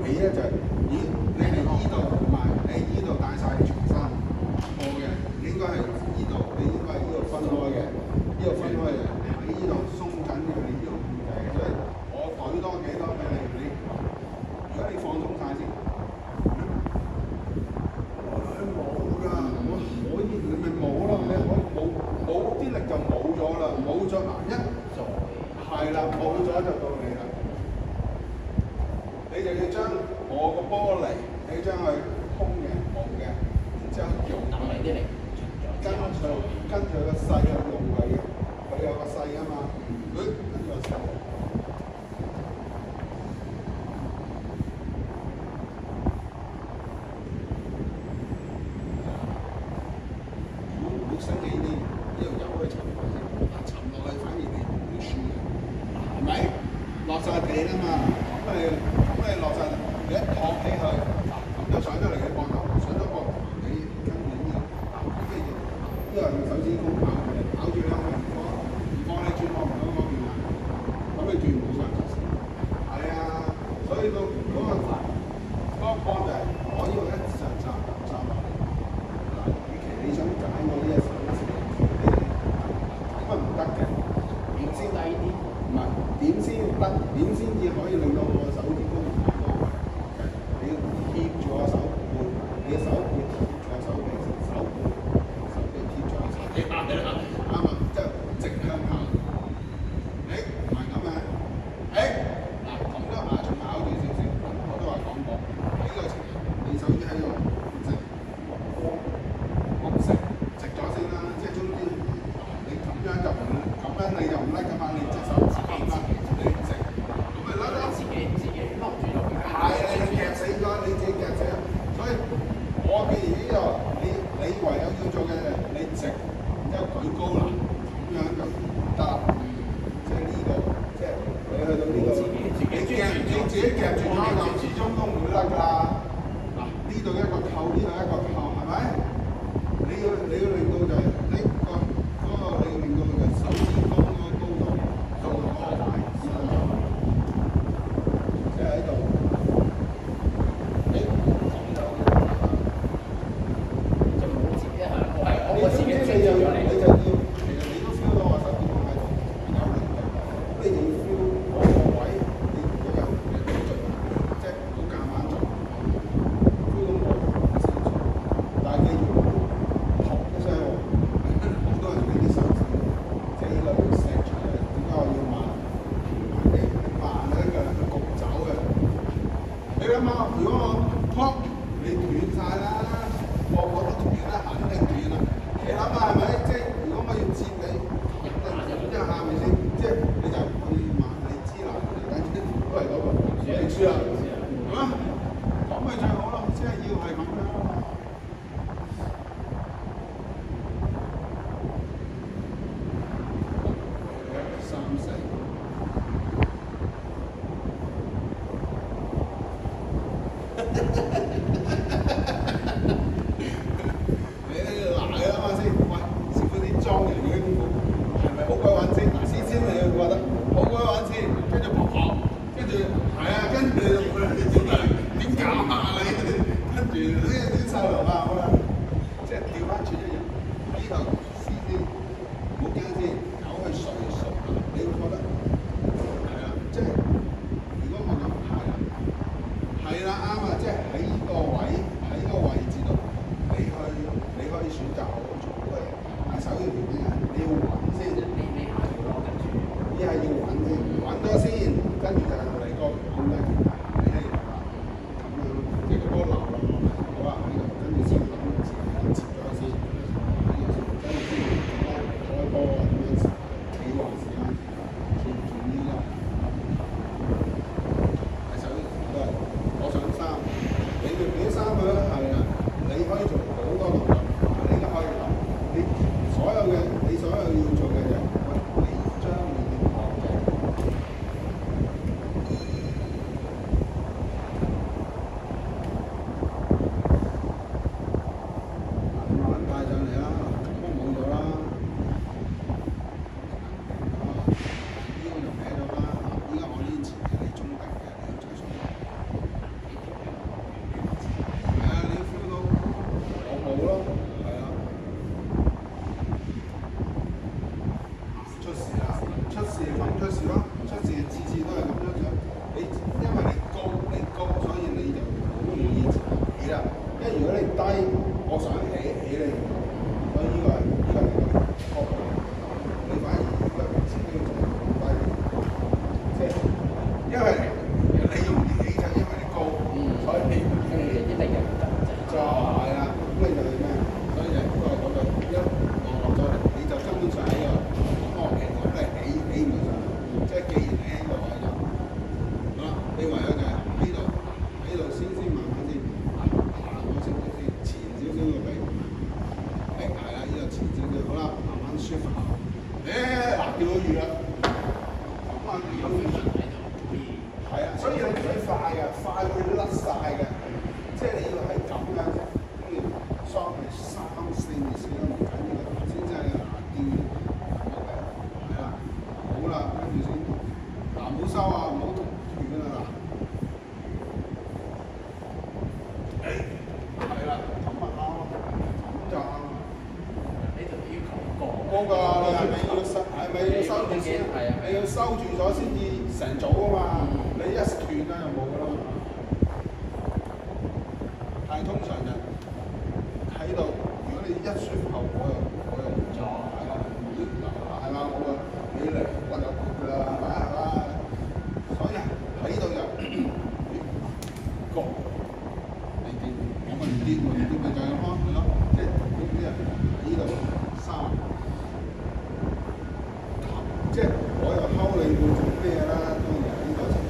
你咧就咦你係依度唔係你依度帶晒全身過嘅，你應該係依度，你應該係依度分開嘅，依度分開嘅，你依度鬆緊嘅，你依度控制嘅，所以我舉多幾多俾你，你如果你放鬆晒先。冇㗎，我可以你咪冇咯，你可冇冇啲力就冇咗啦，冇咗嗱一係啦，冇咗就到你啦。你就要將我個波嚟，你將佢空嘅冇嘅，然之後用等你啲力跟住跟住個勢去用佢嘅，佢有個勢啊嘛，佢跟住個勢。升起啲，呢度有去沉落去，沉落去反而你會輸嘅，係咪？落晒地啦嘛，咁你咁你落晒地，你一托起佢，咁就上咗嚟嘅膊頭，上咗膊頭，你跟住呢個，咁你就呢個用手指公咬住，咬住兩個唔放，唔放你轉落唔到嗰邊啦，咁你轉唔到上嚟。係啊，所以到嗰個嗰個波就係我呢個一實插插落嚟。嗱，與其你想揀我呢一手。咁啊唔得嘅，點先低啲？唔係點先得？點先至可以令到我手指公太高？你要貼住我手背，你手背貼住我手臂，手背手臂貼住我手臂，啱啊！即係直向下。誒唔係咁啊！誒嗱咁都牙仲咬住少少，我都話講過呢個情況，你手指喺度直，我唔直直咗先啦，即係中間。咁樣就唔，咁樣你就唔甩噶嘛，你隻手自己甩，你直，咁咪甩咯。 自己自己笠住咗佢。 係啊，你夾死咗，你自己夾死。所以我既然呢度，你你唯有要做嘅就係你直，然之後舉高啦，咁樣就得啦。即係呢個，即係你去到呢度，你夾你自己夾住咗就始終都唔會甩㗎啦。嗱，呢度一個扣，呢度一個扣，係咪？你要你要令到就係呢個。你要令到佢嘅手指公嗰個高度高度開大，即係喺度。誒，咁就就冇自己係，我係我自己你就要你就要，其實你都 feel 到我手指公喺度有力嘅，咁你就要 feel 嗰個位，你如果有你做，即係唔好夾硬做 ，feel 到我先做，但係記住，學一聲喎。好多人俾啲手指，即係呢個要錫出嚟。點解我要慢？慢啲，慢咧嘅，佢焗走嘅。你諗下，如果我撲你斷晒啦，個個都斷啦，肯定斷啦。你諗下係咪？即係如果我要接你，肯定斷一下咪先？即係你就去慢，你知啦，緊啲都係嗰個，你輸啦，係嘛？咁咪最好咯，即係要係咁樣。三四，你呢個嗱嘅啦嘛先，喂，師傅啲裝人已經係咪好鬼穩先？嗱，先先你會覺得好鬼穩先，跟住撲撲，跟住係啊，跟住你點解點搞啊你？跟住呢啲細路啊，好啦，即係調翻轉一樣，呢度試先，唔好驚先，搞佢水熟，你會覺得。即係，如果我咁係啦，係啦啱啊！即係喺呢個位，喺呢個位置度，你去你可以選擇好做好多嘢，但係首要條件係你要穩先。 你你係要攞緊住。 呢係要穩先，穩咗先，跟住就係嚟個控制權大，你係咁樣，即係個波流落落嚟，好啊，呢度跟住先諗接接咗先，跟住先跟住先開波啊咁樣，企橫時間轉轉呢個。我想三。 我想起起你，所以呢個係呢個係你個確保。你反而如果平時都要做低，即係因為你容易起就因為你高，所以你跟住一定有得就係啦。咁你就係咩？所以就都係嗰句一落落咗嚟，你就根本上喺個惡嘅度都係起起唔到上嚟。即係既然你喺度喺度，好啦，你唯有就係喺度喺度先先慢慢先行我先先前少少個鼻，誒係啦，呢度前少少，好啦，慢慢舒服。誒嗱，掉到魚啦，咁啊掉到魚，係啊，所以你唔使快嘅，快會甩晒嘅，即係你要係咁樣啫。跟住雙係三四年先唔緊要嘅，先真係嗱掉完，係啦，好啦，跟住先，嗱唔好收啊，唔好同斷㗎啦嗱。誒，係啦，咁啊啱啊，咁就啱。 呢度要求高。 高㗎，你係咪要收？係咪要收住先？ 係啊， 你要收住咗先至成組啊嘛！你一斷啊就冇㗎啦嘛。但係通常就喺度，如果你一説後，我又我又唔做，係啦，係啦，我啊你嚟我就攰㗎啦，係咪啊？所以喺度就高，你跌，我咪唔跌，我唔跌咪就係咁咯，係咯，即係呢啲人喺度三。即係我又溝你會做咩啦？當然呢個情況。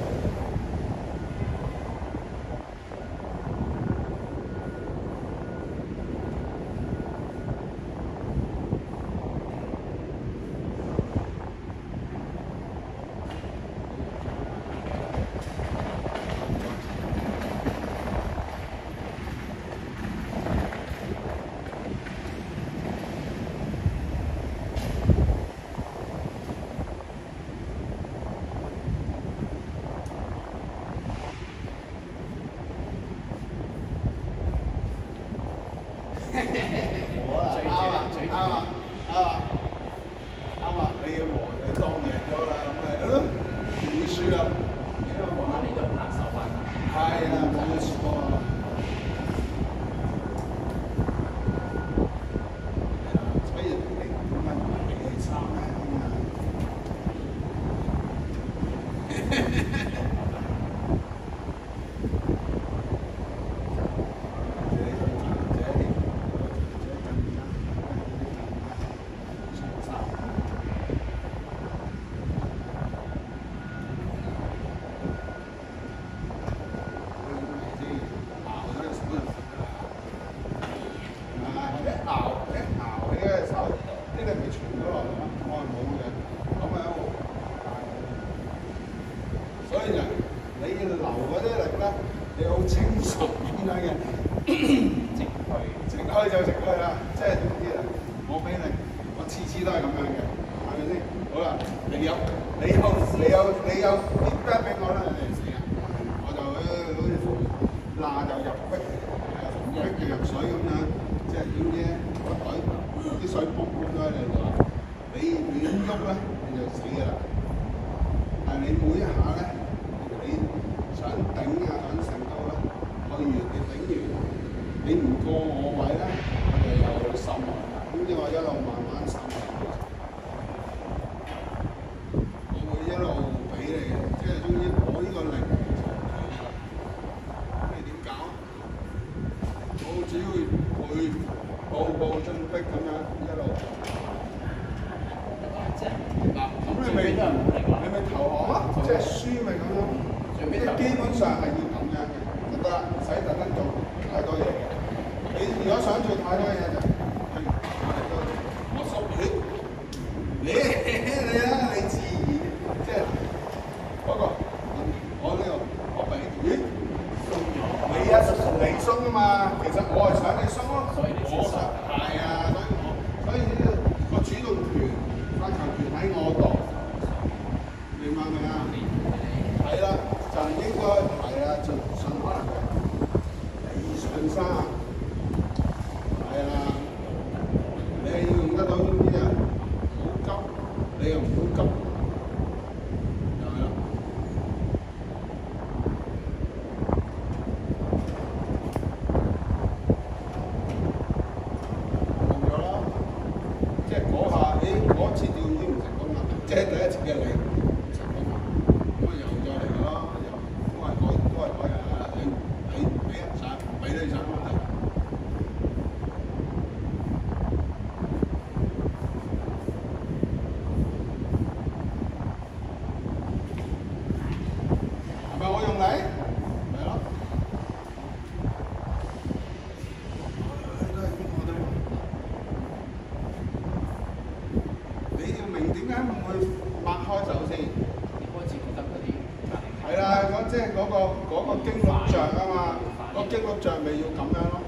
唔會擘開手先？ 你開始覺得嗰啲係啦，嗰即係嗰個嗰個經絡像啊嘛，個經絡像咪要咁樣咯。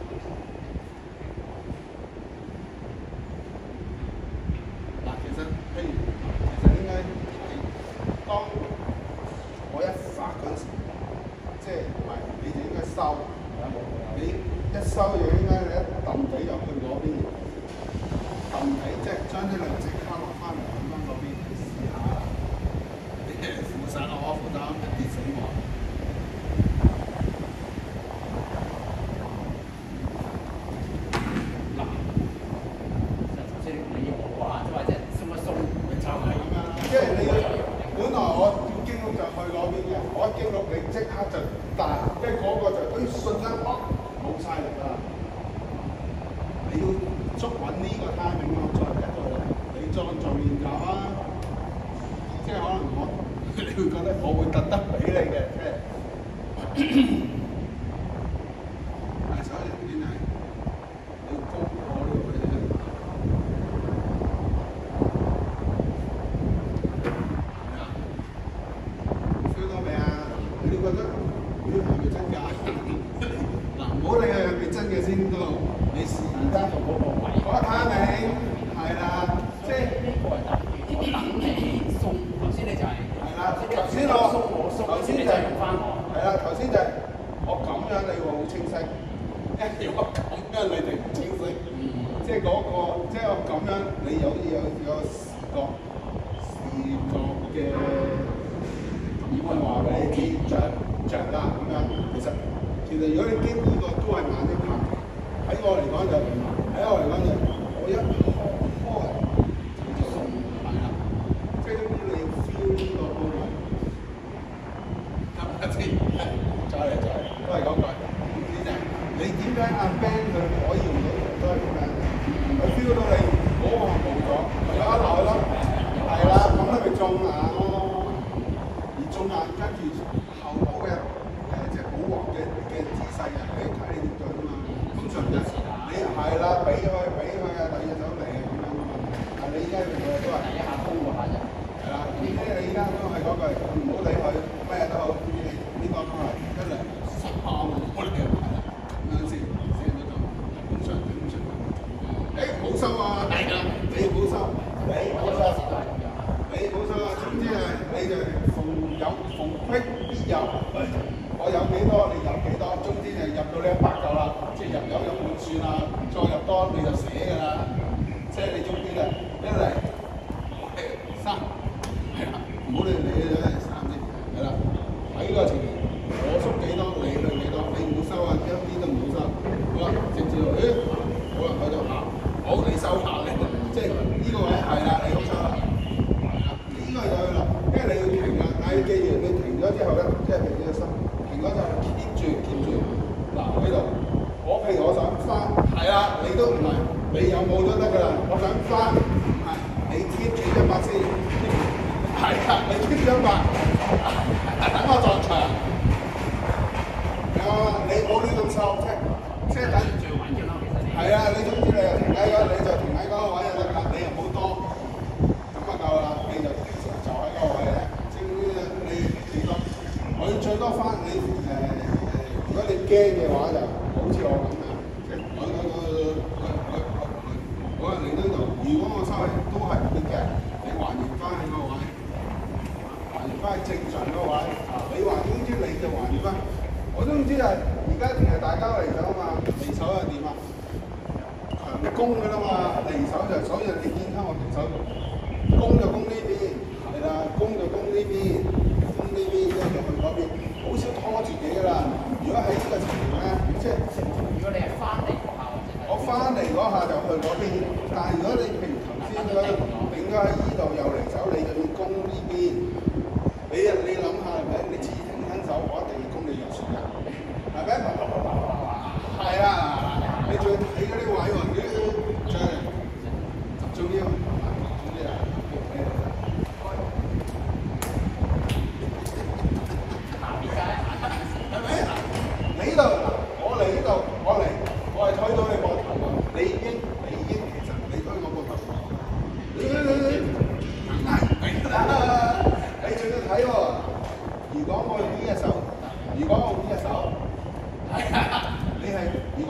嗱，其實譬如其實應該係當我一發嗰陣時，即係唔係你就應該收，你一收就應該你一揼底入去嗰邊，揼底即係將啲力即刻落翻嚟揾翻嗰邊試下。你扶實我，扶得啱跌死我。 嗱，頭先你我話即係即係鬆一鬆，就係咁樣。 即係你本來我經絡就去嗰邊嘅，我一經絡你即刻就大，跟住嗰個就誒瞬間哦冇晒力啦。你要捉穩呢個 timing 咯，再一個你再做練習啊，即係可能我你會覺得我會特登俾你嘅，即係。但係首先點係你要高過呢個嘅。feel 到未啊？你覺得呢係咪真㗎？嗱，唔好理佢係咪真嘅先都，你試而家做嗰個位， 嗰個 timing 係啦，即係呢個係等我等你鬆。頭先你就係係啦，頭先我鬆我鬆， 頭先就係用翻我。 係啦，頭先就係我咁樣你會好清晰，一如果咁樣你哋唔清晰，即係嗰個即係我咁樣你有有有視覺視覺嘅。以為話俾你知着着啦咁樣，其實其實如果你經呢個都係慢啲拍嘅，喺我嚟講就喺我嚟講就我一開開就鬆係啦，即係總之你要 feel 呢個部位，得唔得先？再嚟再嚟，都係講句，總之就係你點解阿 Ben 佢可以用到都係點解？佢 feel 到你嗰個冇咗，咪有一落去咯，係啦，咁咧咪中眼咯。中眼跟住後腦嘅誒，即係補鑊嘅嘅姿勢啊，你睇你點對啊嘛。通常就你係啦，俾佢俾佢啊，第二隻手嚟啊咁樣啊嘛。但係你依家用嘅都係第一下高嗰下啫。 係啦，呢啲你依家都係嗰句，唔好理佢咩都好，呢個都係一兩三唔好理佢係啦，咁樣先先得到。通常通常誒冇收啊，係啦，你冇收，你冇收，你冇收啊，總之係你就。有逢隙必有，我有幾多你有幾多，總之就入到呢一百嚿啦，即係入有入滿算啦，再入多你就寫㗎啦，即係你總之就一嚟三，係啦，唔好理你嘅三先，係啦，喺呢個情形，我縮幾多你去幾多，你唔好收啊，一啲都唔好收，好啦，直至到誒，好啦，去到下，好你收下你，即係呢個位係啦，你好收啦，係啦，呢個就去啦，因為你要停啦。你記住，你停咗之後咧，即係譬如呢個心停咗之後 keep 住 keep 住，嗱喺度，我譬如我想翻，係啦，你都唔係，你有冇都得㗎啦。我想翻，係你 keep 住一百先，係啊，你 keep 住一百，等我撞牆，啊，你冇呢種收，即即係等最穩嘅咯，其實你係啊，你總之你就停喺嗰，你就停喺嗰個位就得㗎，你又唔好多，咁啊夠啦，你就就喺嗰個位咧。我最多翻你誒誒，如果你驚嘅話就好似我咁樣，即係我我我我我我我嚟呢度，如果我收係都係唔得嘅，你還原翻喺個位，還原翻正常嗰個位，你還總之你就還原翻。我總之係而家其實大家嚟講啊嘛，離手係點啊？強攻㗎啦嘛，離手就所以你見翻我離手，攻就攻呢邊，係啦，攻就攻呢邊。呢邊即係去嗰邊，好少拖住自己㗎啦。如果喺呢個情形咧，即係如果你係翻嚟嗰下， 我翻嚟嗰下就去嗰邊。但係如果你譬如頭先咁樣定咗喺呢度又嚟走，你就要攻呢邊。你啊，你諗下係咪？你自停親手，我一定要攻你入船㗎，係咪？係啊，你仲要睇嗰啲位喎，真係集中啲喎，總之啊。你呢度，我嚟呢度，我嚟，我係推到你膊頭喎。你已經，你已經其實你推我膊頭。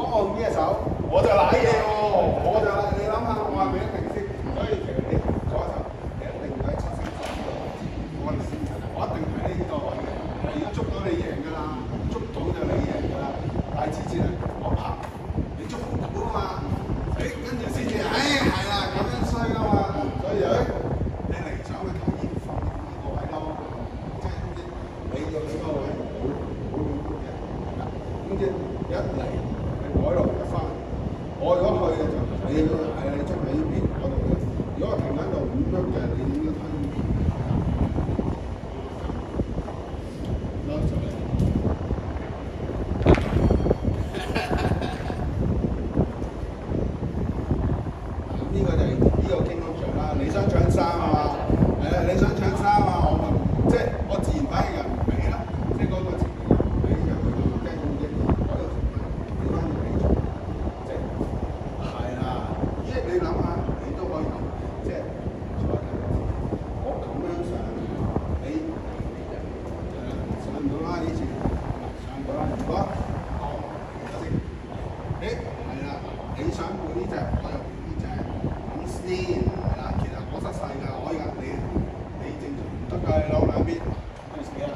我呢一手，我就賴嘢喎，我就賴你諗下，我係咪一定先？所以其實你左手你一定要喺七星座呢個位置，我哋先我一定喺呢個位嘅。如果捉到你贏㗎啦，捉到就你贏㗎啦。但係次次係我拍，你捉唔到啊嘛，誒跟住先至，誒係啦，咁樣衰㗎嘛，所以誒你嚟想去睇呢個呢個位咯，即係你要呢個位冇冇亂嘅，咁即一嚟你改落一翻，我如果去嘅就你係你捉喺呢邊嗰度嘅，如果我停喺度唔喐嘅，你應該睇呢邊。攞上嚟。呢個就係呢個經絡場啦，你想搶衫啊嘛，係啊，你想搶衫啊，我咪即係我自然反應就唔俾啦，即係嗰個情況唔俾就佢就跟住嘅嗰度俾翻你俾咗，即係係啦，咦你諗下，你都可以咁，即係坐喺度，我咁樣上，你係啦，上唔到啦呢次，上唔到啦，如果哦，得先，誒係啦，你想換呢隻，我又換呢隻。先係啦，其實我失勢㗎，我而家你你正常唔得㗎，你攞兩邊，對死啦！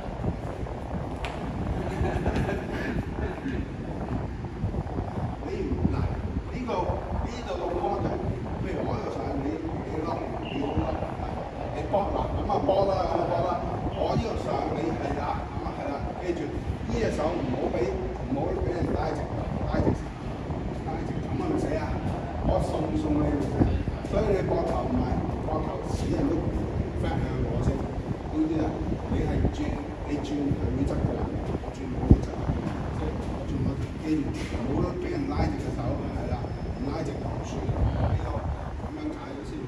你唔嗱呢個呢度個波就，譬如我呢度上你你攞你好攞，你波嗱咁啊波啦咁啊波啦，我呢度上你係啦咁啊係啦，記住呢隻手唔好俾唔好俾人拉直，拉直先，拉直咁啊唔死啊！我送送你。所以你膊頭唔係膊頭，死人都翻向我先。呢啲啊，你係轉你轉佢側㗎啦，轉佢側，即係我轉我條肩，唔好俾人拉直隻手，係啦，唔拉直就唔算。呢個咁樣解咗先。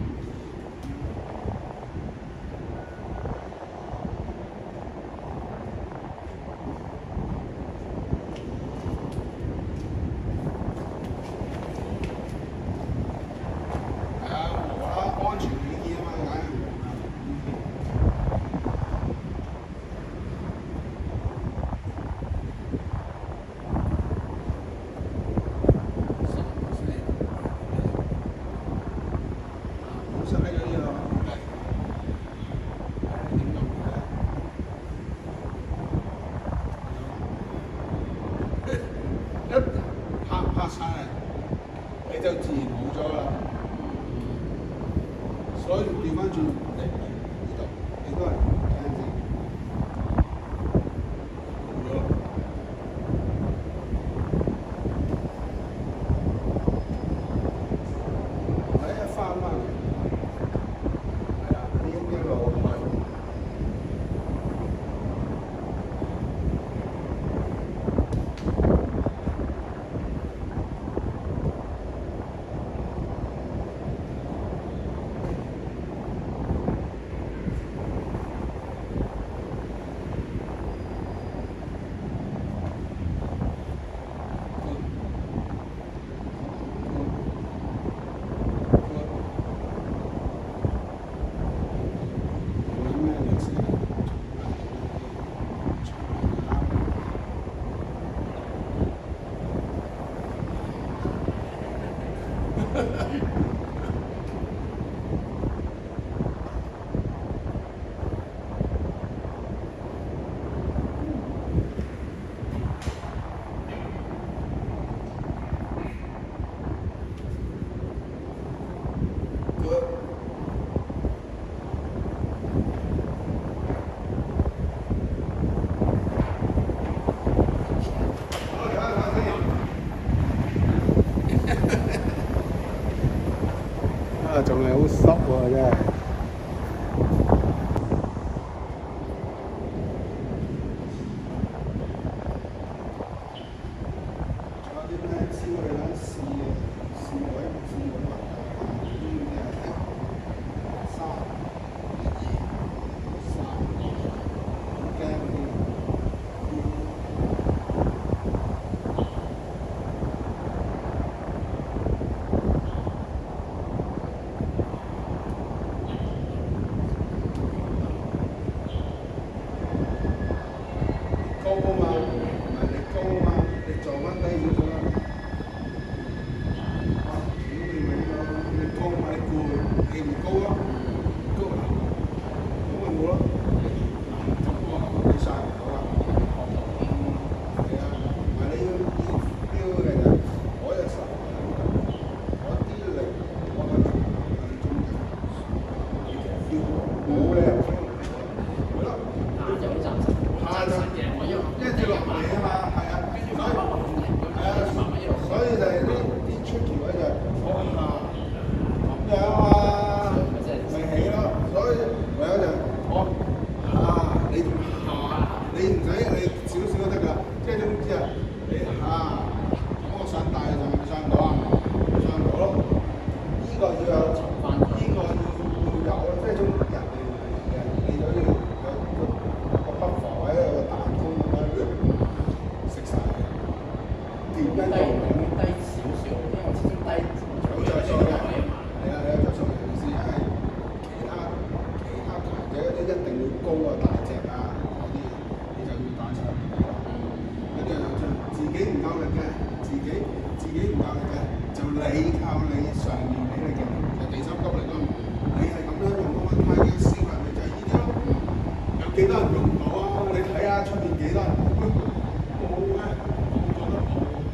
拍拍晒，你就自然冇咗啦。所以調翻轉嚟呢度，你都係睇下先。冇咗。睇下翻翻嚟，係啦，呢一路去。仲係好濕喎，真係。仲有啲咩燒去啦？試試位試位物，中意啲係一、三、二、三，好驚嗰啲。 跌一低路低少少，因為我始終低有着數嘅，係啊，有着數嘅意思係其他其他牌仔嗰啲一定要高啊大隻啊嗰啲，你就要打上邊啲咯。有啲人就自己唔夠力嘅，自己自己唔夠力嘅，就你靠你上面俾你嘅，就地心吸力咯。你係咁樣用嗰個太極燒人咪就係呢啲咯。有幾多人用唔到啊？你睇下出面幾多人冇嘅，冇做得好。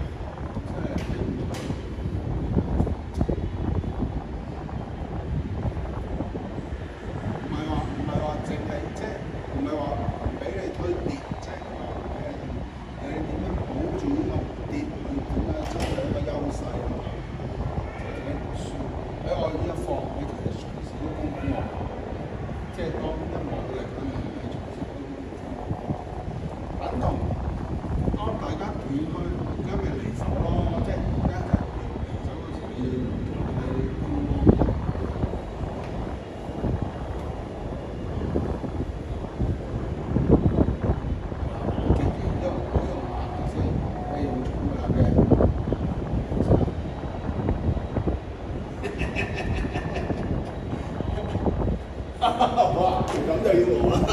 唔係話唔係話淨係即係唔係話唔俾你推跌，即係話誒你點樣保住呢個跌去點樣爭取一個優勢啊？就係喺讀書喺外邊一放，你其實隨時都攻緊我，即係當一冇力嘅問題，隨時都等同當大家斷開，而家咪離手咯，即係而家就離手嗰時你要同佢哋攻咯。哇！咁就要我啦，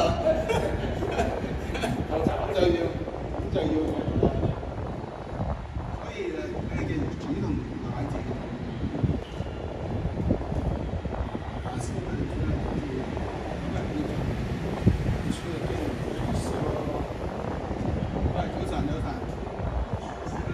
咁就要咁就要我啦。所以誒，你嘅主動大自己打先係主動啲，咁咪變咗出嚟都要少咯。喂，早晨早晨，先啦。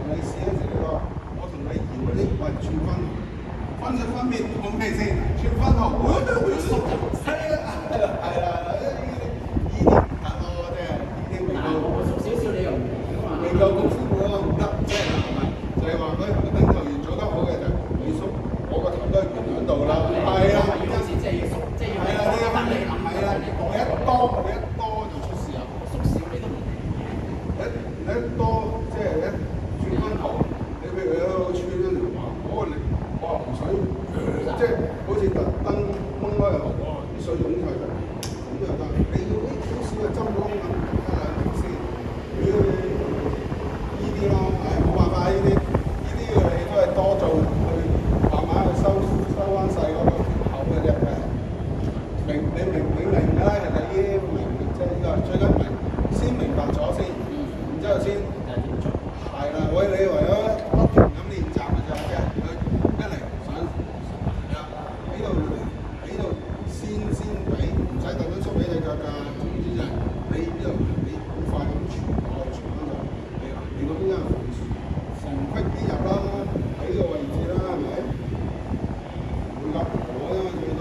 你試一試你話，我同你搖嗰啲喂串分分咗分別講咩先？串分號，會會縮係啦係啦係啦，呢啲呢啲唔得咯，即係呢啲未夠熟少少你又唔明啊嘛。 未夠功夫嗰個唔得，即係係咪？就係話佢等球員做得好嘅就你縮，我個頭都係圓喺度啦，係啦， 有時即係要縮，即係要係啦，你但你諗係啦，你一多你一多就出事啦。 縮少你都唔明。 一你一多即係一轉分頭，你譬如你喺度穿咗條話，嗰個力哇洪水，即係好似特登掹開個頭，哇啲水湧出去，咁就得。你要啲少少嘅針窿咁一兩條先，你要呢啲咯，唉冇辦法呢啲，呢啲你都係多做去慢慢去收收翻細嗰個口嘅啫，明你明你明㗎啦，人哋已經明，即係呢個最緊明先明白咗先。然之後先係啦，喂，你為咗不斷咁練習嘅就係佢一嚟想係啦，喺度喺度先先俾，唔使特登縮起隻腳㗎。總之就係你呢度你好快咁傳過去，傳翻就你嗱，你嗰邊啊逢隙啲入啦，喺個位置啦，係咪？會咁我因為最多。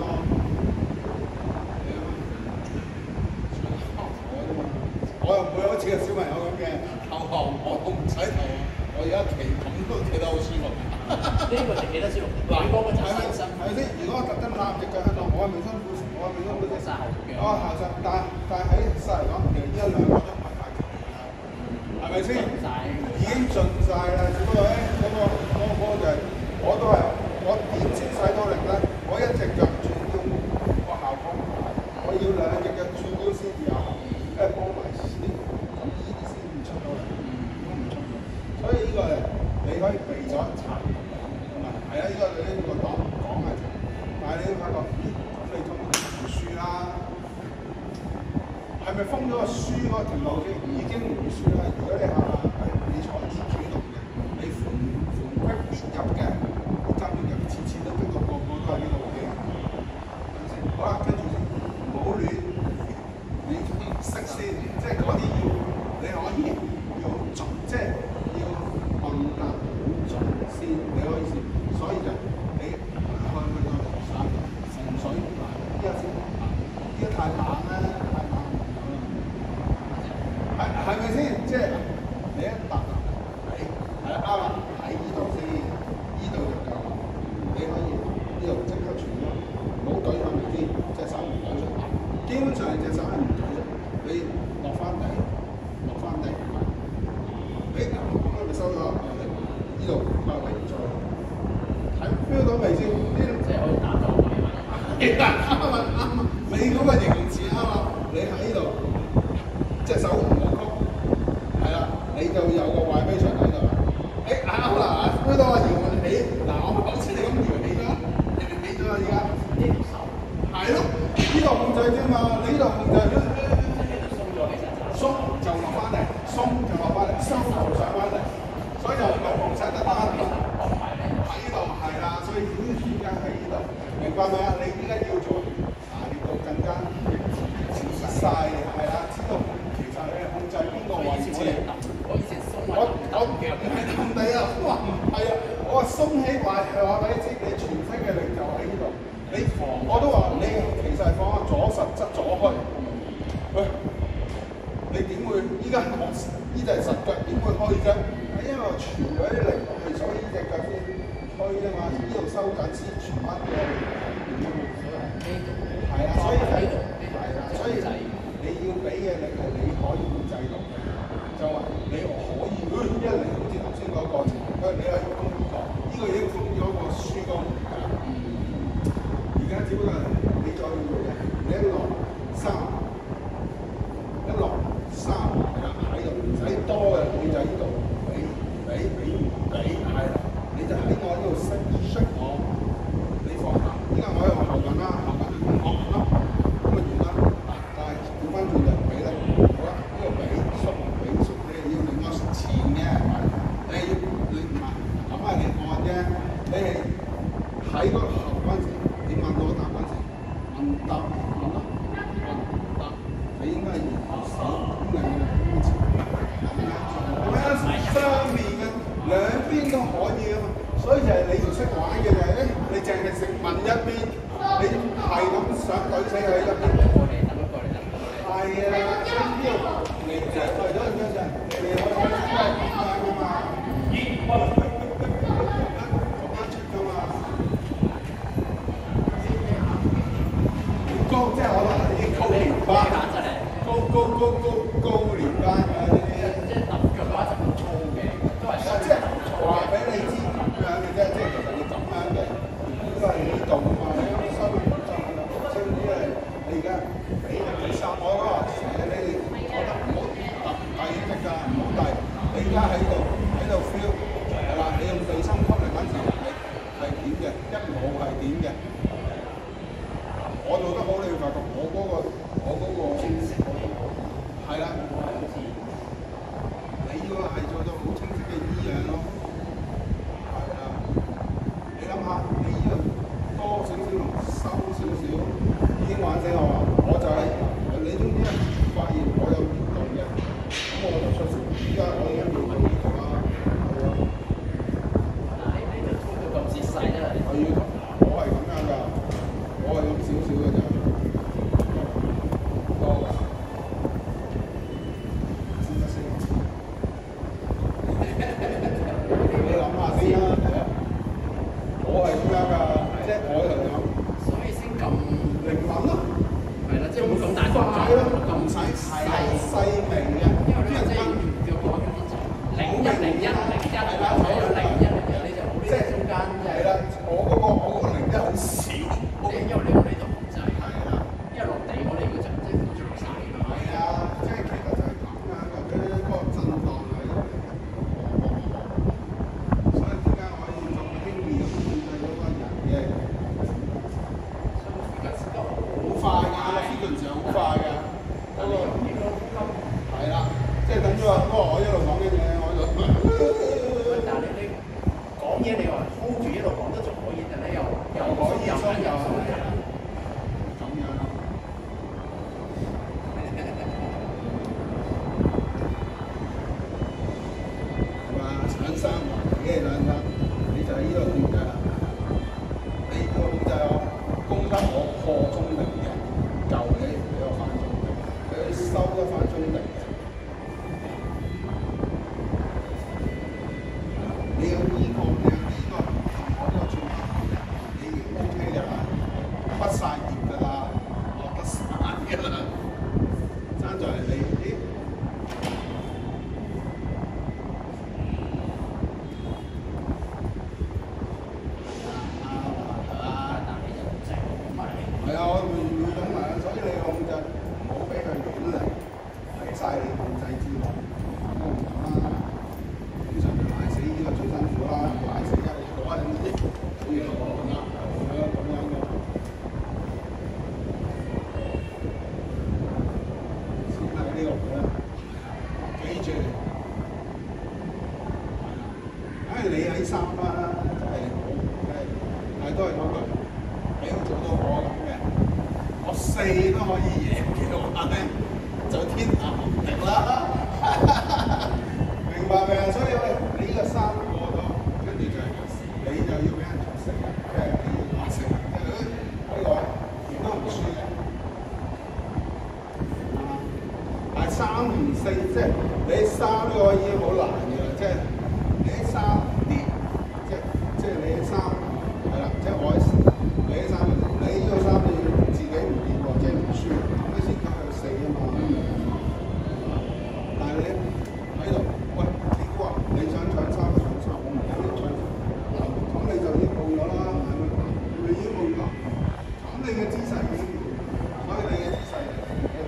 我又唔會好似個小朋友咁嘅投降，我唔使投，我而家企咁都企得好舒服。 呢個就企得舒服。嗱，嗰個就係身身。 係咪先？如果我特登攬隻腳喺度，我係未辛苦，我係未辛苦啲。 曬後嘅。 我後實，但但係喺實嚟講，其實呢一兩個都唔係太強嘅，係咪先？已經盡晒啦，只不過咧嗰個嗰個波就係我都係我點先使到力咧？我一隻腳轉腰個效果唔大，我要兩隻腳轉腰先至有。誒幫埋先，咁呢啲先唔出到嚟，都唔出到。所以呢個誒，你可以避咗一層，同埋係啊，呢個你呢個講講係，但係你會發覺，咦，咁你通常唔輸啦，係咪封咗個輸嗰條路先？已經唔會輸啦。如果你下下係你坐主動嘅，你逢逢屈必入嘅，爭邊入次次都逼到個個都係呢度嘅，係咪先？好啦，跟住唔好亂。你識先，即係嗰啲要你可以要準，即係要問答好準先，你可以先。所以就你開開個散純水嗱，依家先依家太冷啦，太冷係係咪先？即係你一答喺係啦啱啦，喺依度先，依度就夠啦。你可以呢度即刻傳咗，唔好舉向嚟先，隻手唔舉出嚟。基本上係隻手係唔舉嘅，你落翻地，落翻地，誒嗱，咁咪收咗，呢度交俾再睇 feel 到未先？呢度即係可以打咗位嘛？ 啱啊啱啊！你嗰個形容詞啱啊！你喺呢度隻手唔好曲，係啦，你就有個 vibration喺度啦。誒啱啦，feel 到我搖起，嗱我好似你咁搖起咗，你咪起咗啦而家。 呢條手係咯。呢度控制啫嘛，你呢度控制咧， 鬆咗其實鬆就落翻嚟，鬆就落翻嚟，收就上翻嚟，所以就唔唔使得打喺呢度係啦，所以點點解喺呢度？明白未啊？你點解要做啊？呢度更加仔細係啦，知道其實你係控制邊個位置。 我以前鬆我我唔係氹你啊，我話唔係啊，我話鬆起話係話俾你知，你全身嘅力就喺呢度。你我都話你其實係放左實側左開，喂，你點會依家我呢隻實腳點會開啫？係因為我傳咗啲力落去，所以呢隻腳先開啫嘛。呢度收緊先傳翻嘅，係啊，所以係係啦，所以你要俾嘅力係你可以控制到嘅，就話你可以，一嚟好似頭先嗰個過程，佢你係要封呢個，呢個已經封咗個輸攻。而家只不過你再要做嘅，你一落三，一落三係啦，喺度唔使多嘅，你就喺呢度俾俾俾俾係啦，你就喺我呢度識識我，你放下，依家我喺我後緊啦，後緊我啦，咁咪完啦。但係調翻轉就俾啦，好啦，呢個俾縮俾縮，你係要令我前嘅，你係要你唔係咁係你按啫，你係喺個後嗰陣時。你問我答嗰陣時，問答問啦，問答，你應該係手咁嚟嘅，係咪啊？雙面嘅兩都可以啊嘛。所以就係你唔識玩嘅就係咧，你淨係食問一邊，你係咁想舉死佢一邊。 過嚟，等佢過嚟，等佢過嚟。 係啊，呢度你就係為咗咁樣就你可以咁樣噶嘛。高即係我話啲高年班，高高高高高年班啊！ 即係揼腳嘅話就唔粗嘅，都係即係話俾你知咁樣嘅啫，即係其實你咁樣嘅，都係呢度啊嘛，你咁收就係即係因為你而家俾俾三我嗰話成日你覺得唔好揼遞力㗎，唔好遞，你而家喺度喺度 feel 係啦，你用地心吸力嗰陣時係係點嘅，一路係點嘅。我做得好，你會發覺我嗰、那個我嗰、那個係啦，你呢個係做到好清晰嘅依樣咯，係啊，你諗下，你呢個多少少同收少少已經玩死我啦，我就係、是、你總之係發現我有變動嘅，咁我就出事。依家我已經變動咗啦，係啊。 你你就粗到咁節細啦， 我要我係咁樣㗎。我係用少少嘅啫，多㗎，先得先。你諗下先啦，我係咁樣㗎，即係我係咁， 所以先咁靈敏咯， 係啦，即係冇咁大動作， 咁唔使細細微嘅， 因為你即係要講零一零一零一係啦，睇到零一零一你就冇呢個中間啫。 係啦，我嗰個我嗰個零一好少。 因為你我哋都控制，係啦，因為落地我哋嗰陣即係做晒㗎嘛。 係啊，即係其實就係咁樣嘅，佢嗰個震盪係，所以點解可以咁輕易咁控制到個人嘅？好快㗎，呢段時間好快㗎，嗰個係啦，即係等於話嗰個我一路講緊嘢，我一路。 但係你你講嘢你話 hold 住一路講得仲可以，但係又又可以又緊又鬆。三環幾係兩分，你就喺呢度控制啦。你要控制我攻得我破中定嘅，就你俾我翻中定，俾佢收得翻中定嘅。你有呢個，你有呢個，我呢個轉翻，你已經 OK 㗎啦，畢曬業㗎啦，落得散㗎啦，爭在係你。係啊，我會會咁啊，所以你控制唔好俾佢亂嚟，喺晒你控制之內。都唔同啦，通常賴死呢個最辛苦啦，賴死一你攞緊啲，好似我咁啦，係咯咁樣嘅。先喺呢個位啦，記住，唉，你喺三分啦，真係好，係係都係嗰句。你要做到我咁嘅，我四都可以贏嘅話咧，就天下無敵啦！明白未啊？所以喂，你呢個三過咗，跟住就係你就要俾人做四啊，即係你要打四，即係呢個亦都唔輸嘅。但係三同四，即係你三呢個已經好難嘅啦，即係你喺三跌，即係即係你喺三係啦，即係我喺。你三，你呢個三你自己唔掂喎，即係唔輸，咁你先加去四啊嘛。但係你喺度，喂，你估話你想搶三就搶三，我唔俾你搶三，咁你就已經報咗啦，係咪？你已經報咗，咁你嘅姿勢已經，所以你嘅姿勢係一定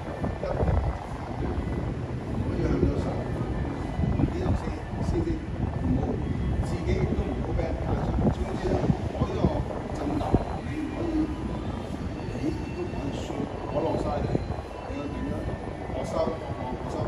可以向到上，呢度先先先，唔好自己都唔好俾人打上，總之咧。我落晒嚟，你要點咧？我收，我收，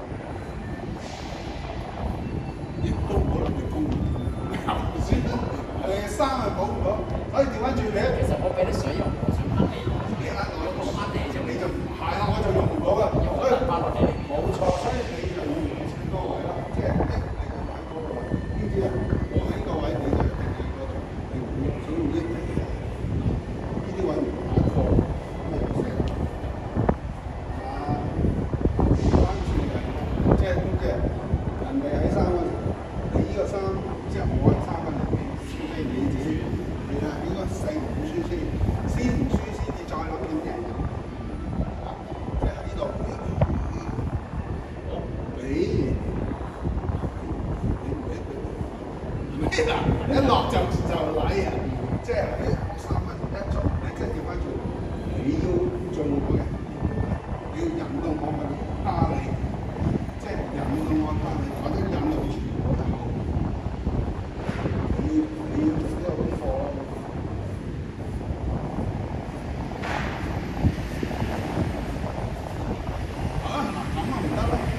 亦都唔可能係公平，係咪先？誒，三係補唔到，所以調翻轉你。 其實我俾你水用，我想呃你， 你呃我， 我呃你就你就係啦，我就用唔到啦。 所以翻落嚟， 冇錯，所以你就要用清多位啦，即係一你就買多位，呢啲係啊，我喺呢個位你就一定喺嗰度，你唔會想用益嚟嘅。呢啲位唔打錯，咁就成啊關注嘅，即係即係人哋喺衫嗰時，你呢個衫即係我喺衫嗰入邊，即係你自己你啊應該四唔輸先，先唔輸先至再諗點贏。啊，即係喺呢度，我俾。咩啊？一落就就禮啊！即係喺三分一做，你即係調翻轉，你要做我嘅，你要引導我去蝦你，即係引導我蝦你，或者引導住我就好。你要你要做呢個功課咯。啊，咁啊唔得啦！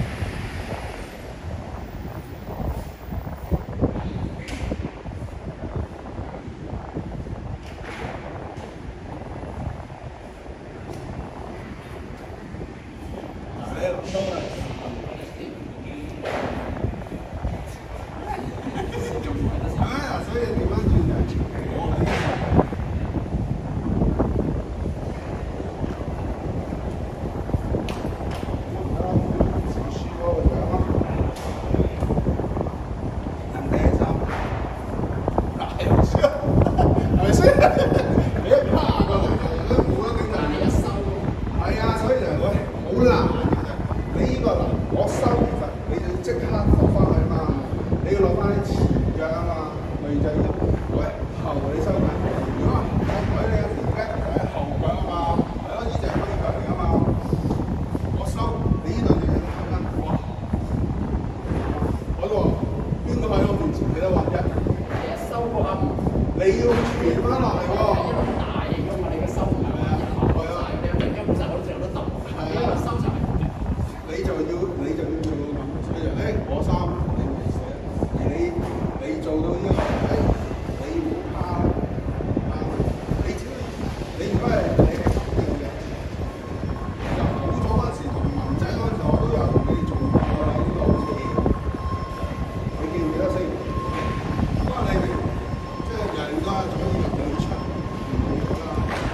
你要傳翻落嚟喎， 大型㗎嘛，你嘅收入係啊，係啊，你平均本身我都有得揼，因為收就係你就要你就要做到咁，所以就誒我衫你唔寫，而你你做到呢個誒，你唔怕啊，你只你如果係你係肯定嘅，就好早嗰時同文仔嗰時我都有同你做過啦，呢個好似你記唔記得先？不過你即係人家左耳入右耳出，冇咗啦。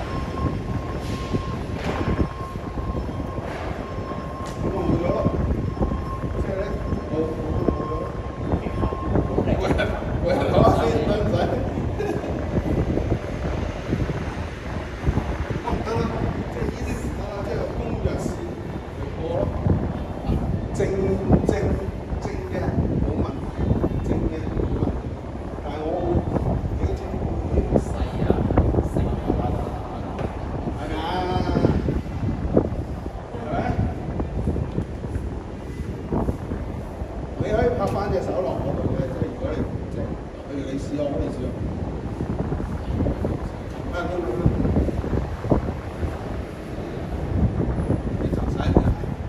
咁我冇咗咯，即係咧，我我冇咗。喂喂，攞下先，使唔使？得唔得啦？即係呢啲唔得啦，即係公約線嚟過咯。正正正嘅冇問題，正嘅冇問題。但係我幾正細啊，細啊， 係咪啊？係咪？你可以拍翻隻手落嗰度嘅，即係如果你即係，譬如你試下，你試下。啊，咁咁咁，你搽晒佢。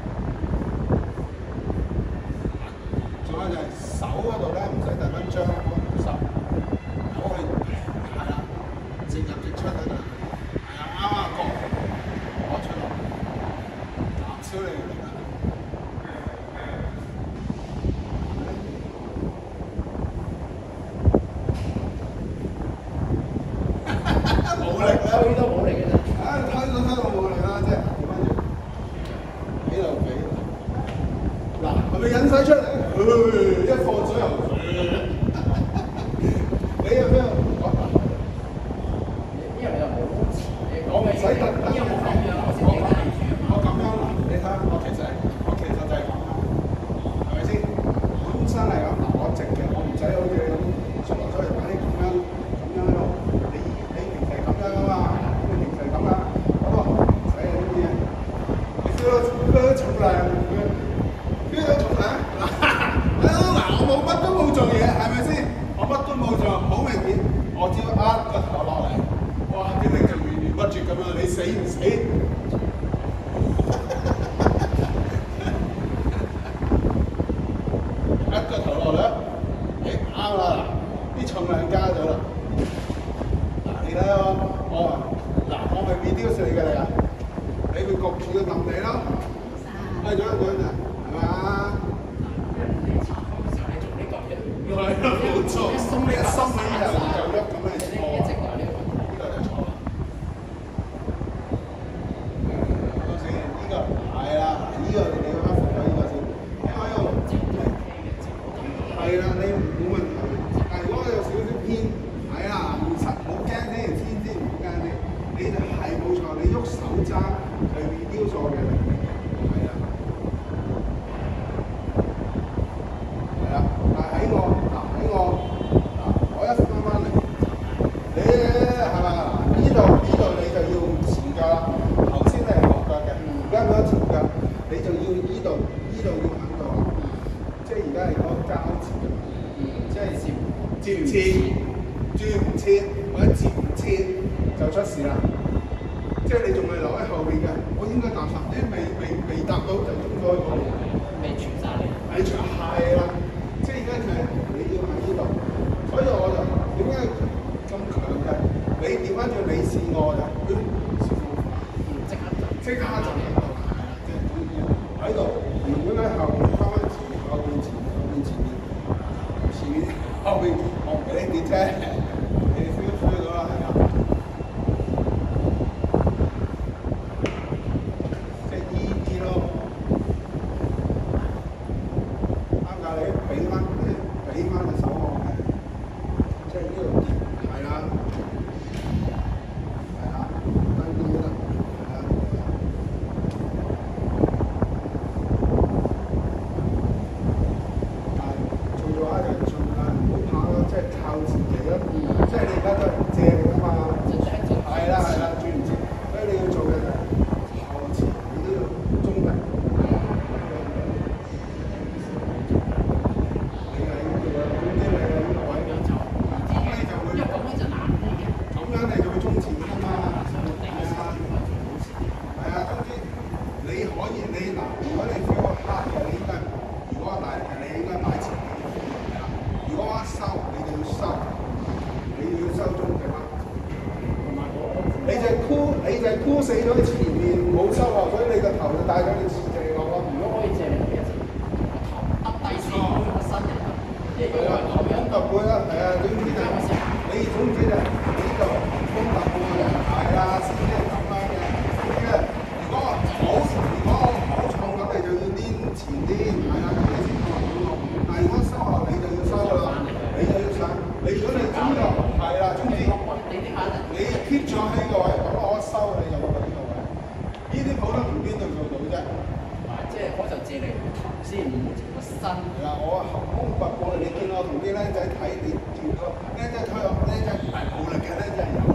仲有就係手嗰度咧，唔使特登將手攞去，係啦，直入直出嗰度，係啊，啱啱過，攞出嚟，減少你嘅力量。冇力啦， 推都冇嚟嘅啫。 啊，推都推到冇力啦，即係調翻轉，幾度幾？嗱，係咪引晒出嚟？一放水又，你有咩？ 因為你又冇錢，你我唔使特登， 因為冇咁樣，我先我記得住。 我咁樣嗱，你睇下，我其實我其實就係咁啦，係咪先？本身係咁，嗱，我直嘅，我唔使好似你咁出嚟出嚟擺啲咁樣咁樣喺度，你你平時係咁樣噶嘛，你平時係咁啦，好啊，唔使呢啲嘢，你燒到燒到重量，燒到重量，嗱，嗱我冇乜都冇做嘢，係咪先？我乜都冇做，好明顯，我只要呃個頭落嚟，哇！啲力就源源不絕咁樣，你死唔死？一個頭落嚟，誒啱啦，啲重量加咗啦。嗱，你睇下我，嗱我咪變雕死你㗎你啊！你會焗住個揼地咯，係咗一咗就係嘛？ 因為你查工嘅時候，你做呢個嘢。 係啦，冇錯。 一鬆呢一鬆個起就就喐咁你呢錯。 一直有呢個問題。 呢個就錯啦。嗰時呢個係啦，呢個你要克服咗呢個先。因為呢個係啦，你冇問題。但係如果有少少偏，係啦，唔實冇驚呢條天先唔驚呢，你就係冇錯，你喐手踭佢雕塑嘅能力係啦。係啦，但係喺我嗱喺我嗱，我一翻翻嚟，你係咪啊？呢度呢度你就要前腳啦。頭先你係後腳嘅，而家嗰前腳你就要呢度呢度要肯到啦。即係而家係嗰個交接，即係接接唔切，轉唔切或者接唔切就出事啦。即係你仲係留喺後邊嘅，我應該踏實，啲未未未踏到就應該講未傳晒嚟。 係長係啦。即係而家就係你要喺呢度，所以我就點解咁強嘅？你調翻轉你試我就，咦，師傅即刻就即刻就喺度，係啦，即係喺度。原本喺後邊翻翻前面，後邊前面，後邊前面，前面後邊，我唔俾你跌啫，你 feel feel 到啦，係啦。即係依啲咯。啱㗎，你俾翻俾翻隻手我嘅，即係呢度係啦，係啦，低啲啦，係啦。但係做咗一樣盡量唔好怕咯，即係靠自己咯。即係你而家都係借嚟㗎嘛。 即係係啦係啦，轉唔切，所以你要做嘅就係後前，你都要中力。你係呢個，總之你係呢個位，咁你就會， 因為咁樣就難啲嘅。 咁樣你就會中前㗎嘛。係啊，係啊，總之你可以你嗱，如果你 feel 個黑嘅，你應該，如果大嘅，你應該擺前面。係啦，如果一收，你就要收，你要收中嘅嘛。你就箍，你就箍死咗前面冇收落，所以你個頭就帶咗你前地落咯。 如果可以借你嘅時候，個頭耷低先，個身人耷，即係係啦， 咁樣揼背啦，係啊，總之就你總之就呢度公揼背嘅，係啦，先即係咁樣嘅。因為如果好，如果我唔好重咁，你就要黏前啲，係啦，咁你先放到落。但係如果收落你就要收啦，你就要上。你如果你知道係啦，總之你 keep 咗喺呢個位，咁我一收你就落到呢個位。呢啲普通唔邊度做到啫？ 即係我就借你個頭先，唔好借個身。 係啦，我後空拔過嚟，你見我同啲僆仔睇，你見到僆仔推我，僆仔唔係冇力嘅，僆仔有